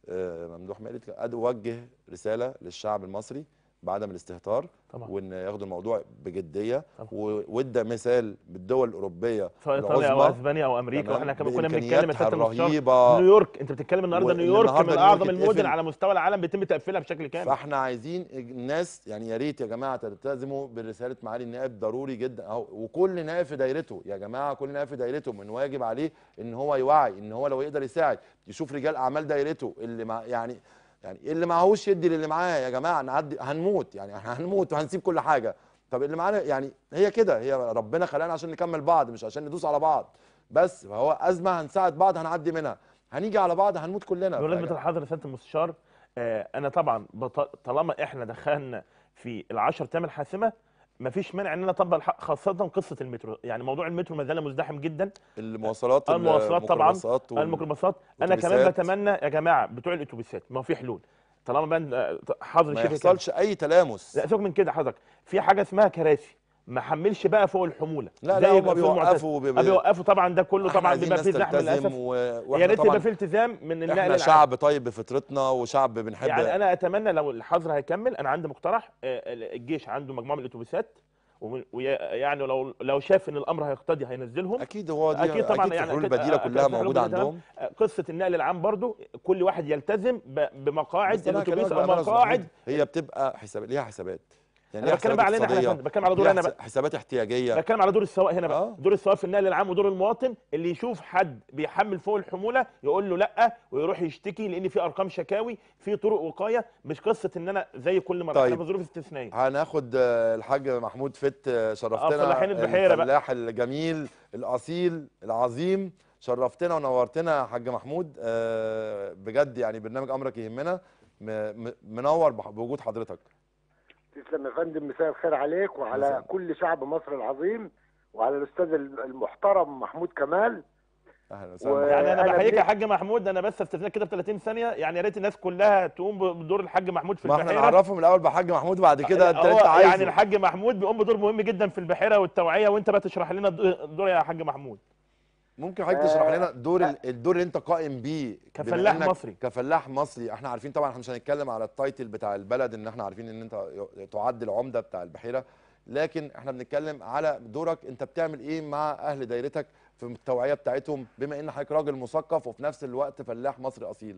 ممدوح مقلت وجه رساله للشعب المصري بعدم الاستهتار، طبعا. وان ياخدوا الموضوع بجديه، طبعا. وادى مثال بالدول الاوروبيه سواء ايطاليا او العظمى اسبانيا او امريكا، تمام واحنا كمان كنا بنتكلم يا بامكانياتها سياده المستشار الرهيبه. نيويورك، انت بتتكلم النهارده نيويورك من والنهارده اعظم نيويورك المدن اتقفل. على مستوى العالم بيتم تقفيلها بشكل كامل. فاحنا عايزين الناس يعني يا ريت يا جماعه تلتزموا برساله معالي النائب، ضروري جدا اهو. وكل نائب في دايرته يا جماعه، كل نائب في دايرته من واجب عليه ان هو يوعي، ان هو لو يقدر يساعد يشوف رجال اعمال دايرته اللي مع يعني اللي معهوش يدي للي معاه. يا جماعه نعدي هنموت، يعني احنا هنموت وهنسيب كل حاجه. طب اللي معانا يعني هي كده، هي ربنا خلقنا عشان نكمل بعض مش عشان ندوس على بعض بس. فهو ازمه هنساعد بعض هنعدي منها، هنيجي على بعض هنموت كلنا. بمناسبه الحظر يا سياده المستشار، انا طبعا طالما احنا دخلنا في ال10 ايام الحاسمه مفيش مانع ان انا اطبق الحق، خاصه قصه المترو. يعني موضوع المترو ما زال مزدحم جدا، المواصلات طبعا، الميكروباصات الميكروباصات. انا كمان بتمنى يا جماعه بتوع الاتوبيسات، ما هو في حلول طالما بقى حظر ما شبه يحصلش اي تلامس. لا سيبك من كده حضرتك، في حاجه اسمها كراسي ما حملش بقى فوق الحموله. لا زي هم بيوقفوا بيوقفوا طبعا، ده كله طبعا بيبقى فيه زحمه للاسف. يا ريت يبقى فيه التزام من النقل احنا شعب طيب بفطرتنا وشعب بنحب. يعني انا اتمنى لو الحظر هيكمل، انا عندي مقترح، الجيش عنده مجموعه من الاتوبيسات، ويعني لو شاف ان الامر هيقتضي هينزلهم. اكيد هو دي اكيد طبعا، أكيد يعني الحلول البديله كلها موجوده عندهم. قصه النقل العام برضو كل واحد يلتزم بمقاعد الاتوبيس او مقاعد. مقاعد. هي بتبقى ليها حسابات، يعني انا بتكلم علينا احنا يا فندم، بتكلم على دور انا بقى، حسابات احتياجيه. بتكلم على دور السواق هنا بقى. دور السواق في النقل العام ودور المواطن اللي يشوف حد بيحمل فوق الحموله يقول له لا، ويروح يشتكي، لان في ارقام شكاوي، في طرق وقايه، مش قصه ان انا زي كل مره. طيب. احنا في ظروف استثنائيه. هناخد الحاج محمود فت، شرفتنا. فلاحين البحيره بقى، الفلاح الجميل الاصيل العظيم، شرفتنا ونورتنا يا حاج محمود. بجد يعني برنامج امرك يهمنا منور بوجود حضرتك. تسلم يا فندم، مساء الخير عليك وعلى كل شعب مصر العظيم، وعلى الاستاذ المحترم محمود كمال. اهلا وسهلا. يعني انا بحييك يا حاج محمود، انا بس استثناء كده ب 30 ثانيه، يعني يا ريت الناس كلها تقوم بدور الحاج محمود في البحيره. ما احنا نعرفهم الاول بحاج محمود وبعد كده انت عايزه. يعني الحاج محمود بيقوم بدور مهم جدا في البحيره والتوعيه، وانت بقى تشرح لنا الدور يا حاج محمود. ممكن حضرتك تشرح لنا الدور اللي انت قائم بيه كفلاح مصري. كفلاح مصري. احنا عارفين طبعا، احنا مش هنتكلم على التايتل بتاع البلد، ان احنا عارفين ان انت تعد العمده بتاع البحيره، لكن احنا بنتكلم على دورك انت بتعمل ايه مع اهل دايرتك في التوعيه بتاعتهم، بما ان حضرتك راجل مثقف وفي نفس الوقت فلاح مصري اصيل.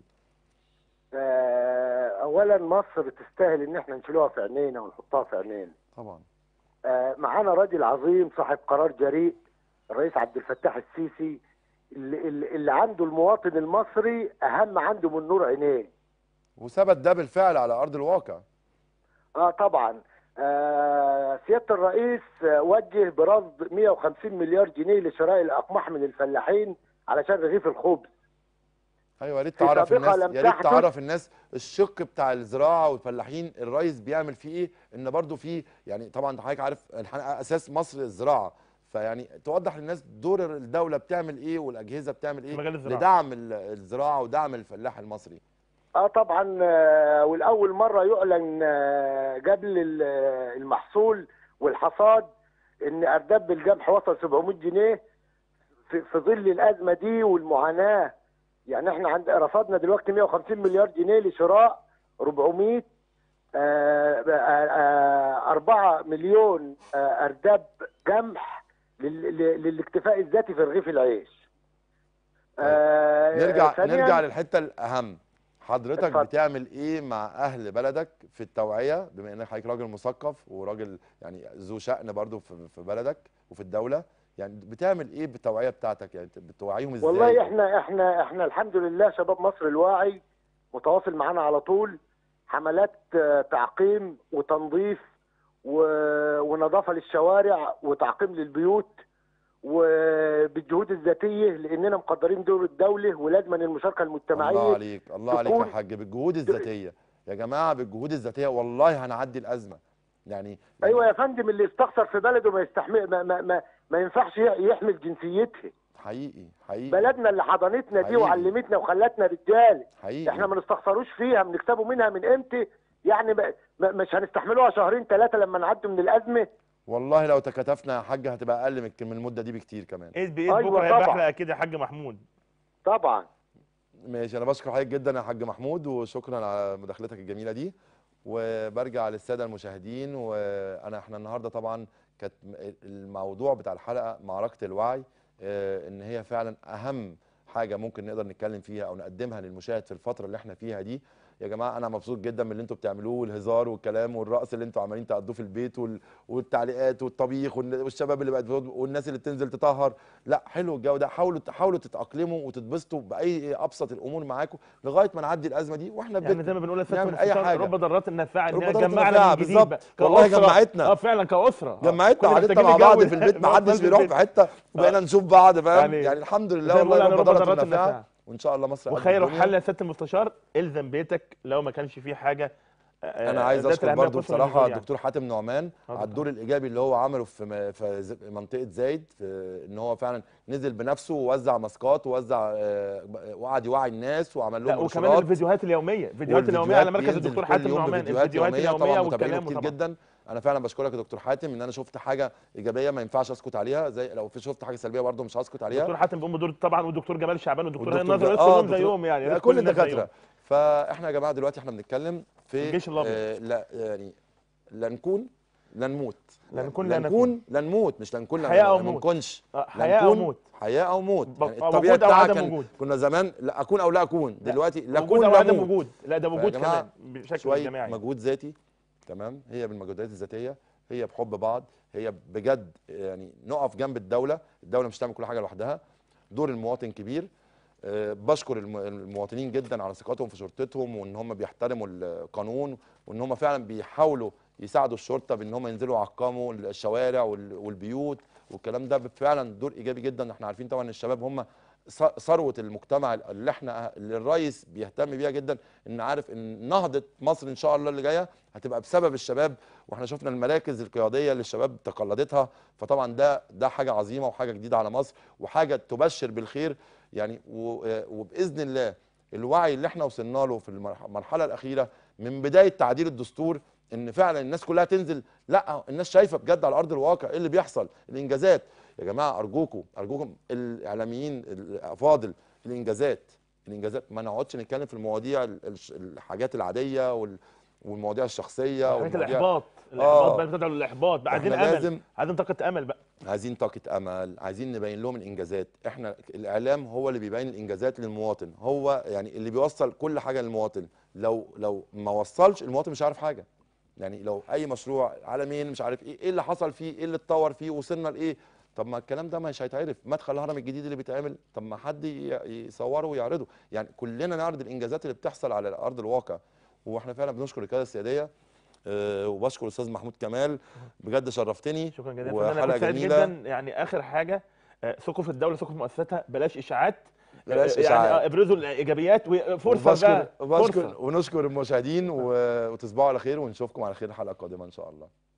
اولا مصر تستاهل ان احنا نشيلوها في عينينا ونحطها في عينينا طبعا. معانا راجل عظيم صاحب قرار جريء، الرئيس عبد الفتاح السيسي، اللي عنده المواطن المصري اهم عنده من نور عينيه، وثبت ده بالفعل على ارض الواقع. طبعا. سياده الرئيس وجه برصد 150 مليار جنيه لشراء الاقماح من الفلاحين علشان رغيف الخبز. ايوه، يا ريت تعرف الناس، يا ريت تعرف الناس الشق بتاع الزراعه والفلاحين الرئيس بيعمل فيه ايه، ان برضو في يعني طبعا حضرتك عارف اساس مصر الزراعه، فيعني توضح للناس دور الدوله بتعمل ايه والاجهزه بتعمل ايه لدعم الزراعه ودعم الفلاح المصري. طبعا. والاول مره يعلن قبل المحصول والحصاد ان ارداب القمح وصل 700 جنيه في ظل الازمه دي والمعاناه. يعني احنا رصدنا دلوقتي 150 مليار جنيه لشراء 400 4 مليون ارداب قمح للاكتفاء الذاتي في رغيف العيش. نرجع للحته الاهم. حضرتك بتعمل ايه مع اهل بلدك في التوعيه، بما انك حضرتك راجل مثقف وراجل يعني ذو شأن برضو في بلدك وفي الدوله، يعني بتعمل ايه بالتوعيه بتاعتك؟ يعني بتوعيهم ازاي؟ والله احنا الحمد لله شباب مصر الواعي متواصل معانا على طول، حملات تعقيم وتنظيف ونظافه للشوارع وتعقيم للبيوت، وبالجهود الذاتيه لاننا مقدرين دور الدوله ولازم المشاركه المجتمعيه. الله عليك، الله عليك يا حاج، بالجهود الذاتيه يا جماعه، بالجهود الذاتيه والله هنعدي الازمه. يعني ايوه يا فندم، اللي يستخسر في بلده ما يستحمل ما ينفعش يحمل جنسيتها. حقيقي حقيقي. بلدنا اللي حضنتنا دي وعلمتنا وخلتنا رجال، حقيقي. احنا ما نستخسروش فيها، بنكسبوا منها من امتى؟ يعني مش هنستحملوها شهرين ثلاثه لما نعدي من الازمه. والله لو تكاتفنا يا حاج هتبقى اقل من المده دي بكتير كمان. ايد بايد. أيوة بكره هيبقى احلى اكيد يا حاج محمود. طبعا. ماشي، انا بشكر حضرتك جدا يا حاج محمود، وشكرا على مداخلتك الجميله دي. وبرجع للساده المشاهدين، احنا النهارده طبعا كانت الموضوع بتاع الحلقه معركه الوعي، ان هي فعلا اهم حاجه ممكن نقدر نتكلم فيها او نقدمها للمشاهد في الفتره اللي احنا فيها دي. يا جماعه انا مبسوط جدا من اللي انتوا بتعملوه، والهزار والكلام والرقص اللي انتوا عمالين تقضوه في البيت، والتعليقات والطبيخ والشباب اللي بقت والناس اللي بتنزل تطهر. لا حلو الجو ده، حاولوا تتاقلموا وتتبسطوا باي ابسط الامور معاكم لغايه ما نعدي الازمه دي واحنا في يعني بيتنا زي ما بنقول يا نعمل اي حاجه. رب ضارات نافعه، ان رب هي ضارة جمعنا نافعة، من جديد بالظبط. بقى والله كأسرة. جمعتنا. فعلا كأسرة. جمعتنا كنا وقعدتنا محتاجين مع بعض نجود في البيت، ما مع حدش أطفال بيروح البيت. في حته، وبقينا نشوف بعض، فاهم؟ يعني يعني الحمد لله زي ما والله بنقول رب رب ضارة ضارات نافعة، نافعة. وان شاء الله مصر قد وخير الدنيا. حل يا سياده المستشار الزم بيتك لو ما كانش فيه حاجه انا عايز ذات اشكر الأهمية برضو قصوى بصراحه النزول يعني. الدكتور حاتم نعمان على الدور الايجابي اللي هو عمله في منطقه زايد، في ان هو فعلا نزل بنفسه ووزع ماسكات ووزع وقعد يوعي الناس وعمل لا لهم وكمان منشورات. الفيديوهات اليوميه، الفيديوهات اليوميه والفيديوهات على مركز بينزل الدكتور كل حاتم يوم نعمان، بفيديوهات الفيديوهات يوميه، طبعا اليوميه متابعينه والكلام كتير طبعا. جدا. انا فعلا بشكرك يا دكتور حاتم ان انا شفت حاجه ايجابيه ما ينفعش اسكت عليها، زي لو شفت حاجه سلبيه برضه مش هسكت عليها. الدكتور حاتم بيقوم بدور طبعا، والدكتور جمال شعبان والدكتور هاني والدكتور الناظر، اه كلهم زيهم يعني، لا ريت كل الناس الدكاتره. زيهم. فاحنا يا جماعه دلوقتي احنا بنتكلم في الجيش الابيض. لا يعني لا نكون لا نموت، لا نكون لا لا نكون، نكون لا نموت، مش لا نكون لا حياة أو ما موت. نكونش، لا حياة أو نكون موت. حياة أو موت. يعني أو الطبيعي وجود أو بتاعها عدم كان وجود. كنا زمان لا أكون أو لا أكون، دلوقتي لا وجود أكون أو لا عدم موت. وجود، لا ده فيا وجود جماعة كمان بشكل شوية جماعي. مجهود ذاتي، تمام؟ هي بالمجهودات الذاتية، هي بحب بعض، هي بجد يعني نقف جنب الدولة مش هتعمل كل حاجة لوحدها. دور المواطن كبير. بشكر المواطنين جدا على ثقتهم في شرطتهم، وان هم بيحترموا القانون، وان هم فعلا بيحاولوا يساعدوا الشرطه بان هم ينزلوا يعقموا الشوارع والبيوت والكلام ده. فعلا دور ايجابي جدا. احنا عارفين طبعا الشباب هم ثروه المجتمع اللي الرئيس بيهتم بيها جدا، ان عارف ان نهضه مصر ان شاء الله اللي جايه هتبقى بسبب الشباب، واحنا شفنا المراكز القياديه اللي الشباب تقلدتها. فطبعا ده حاجه عظيمه وحاجه جديده على مصر وحاجه تبشر بالخير يعني. وباذن الله الوعي اللي احنا وصلنا له في المرحله الاخيره من بدايه تعديل الدستور، ان فعلا الناس كلها تنزل، لا الناس شايفه بجد على ارض الواقع ايه اللي بيحصل، الانجازات. يا جماعه ارجوكم الاعلاميين الافاضل، الانجازات ما نقعدش نتكلم في المواضيع الحاجات العاديه والمواضيع الشخصيه حاجات والمواضيع الاحباط بقى بتدعو للاحباط بقى. عايزين امل، عايزين طاقه امل بقى، عايزين طاقة أمل، عايزين نبين لهم الإنجازات. إحنا الإعلام هو اللي بيبين الإنجازات للمواطن، هو يعني اللي بيوصل كل حاجة للمواطن. لو ما وصلش المواطن مش عارف حاجة. يعني لو أي مشروع عالميا مش عارف إيه اللي حصل فيه، إيه اللي اتطور فيه، وصلنا لإيه، طب ما الكلام ده مش هيتعرف. مدخل الهرم الجديد اللي بيتعمل، طب ما حد يصوره ويعرضه. يعني كلنا نعرض الإنجازات اللي بتحصل على أرض الواقع. وإحنا فعلا بنشكر القيادة السيادية. وبشكر الاستاذ محمود كمال، بجد شرفتني. شكرا جزيلا. وحلقه انا كنت سعيد جميله جدا. يعني اخر حاجه، ثقوا في الدوله، ثقوا في مؤسساتها، بلاش اشاعات، بلاش يعني اشاعات. ابرزوا الايجابيات وفرصه بقى ونشكر المشاهدين وتصبحوا على خير، ونشوفكم على خير الحلقه القادمه ان شاء الله.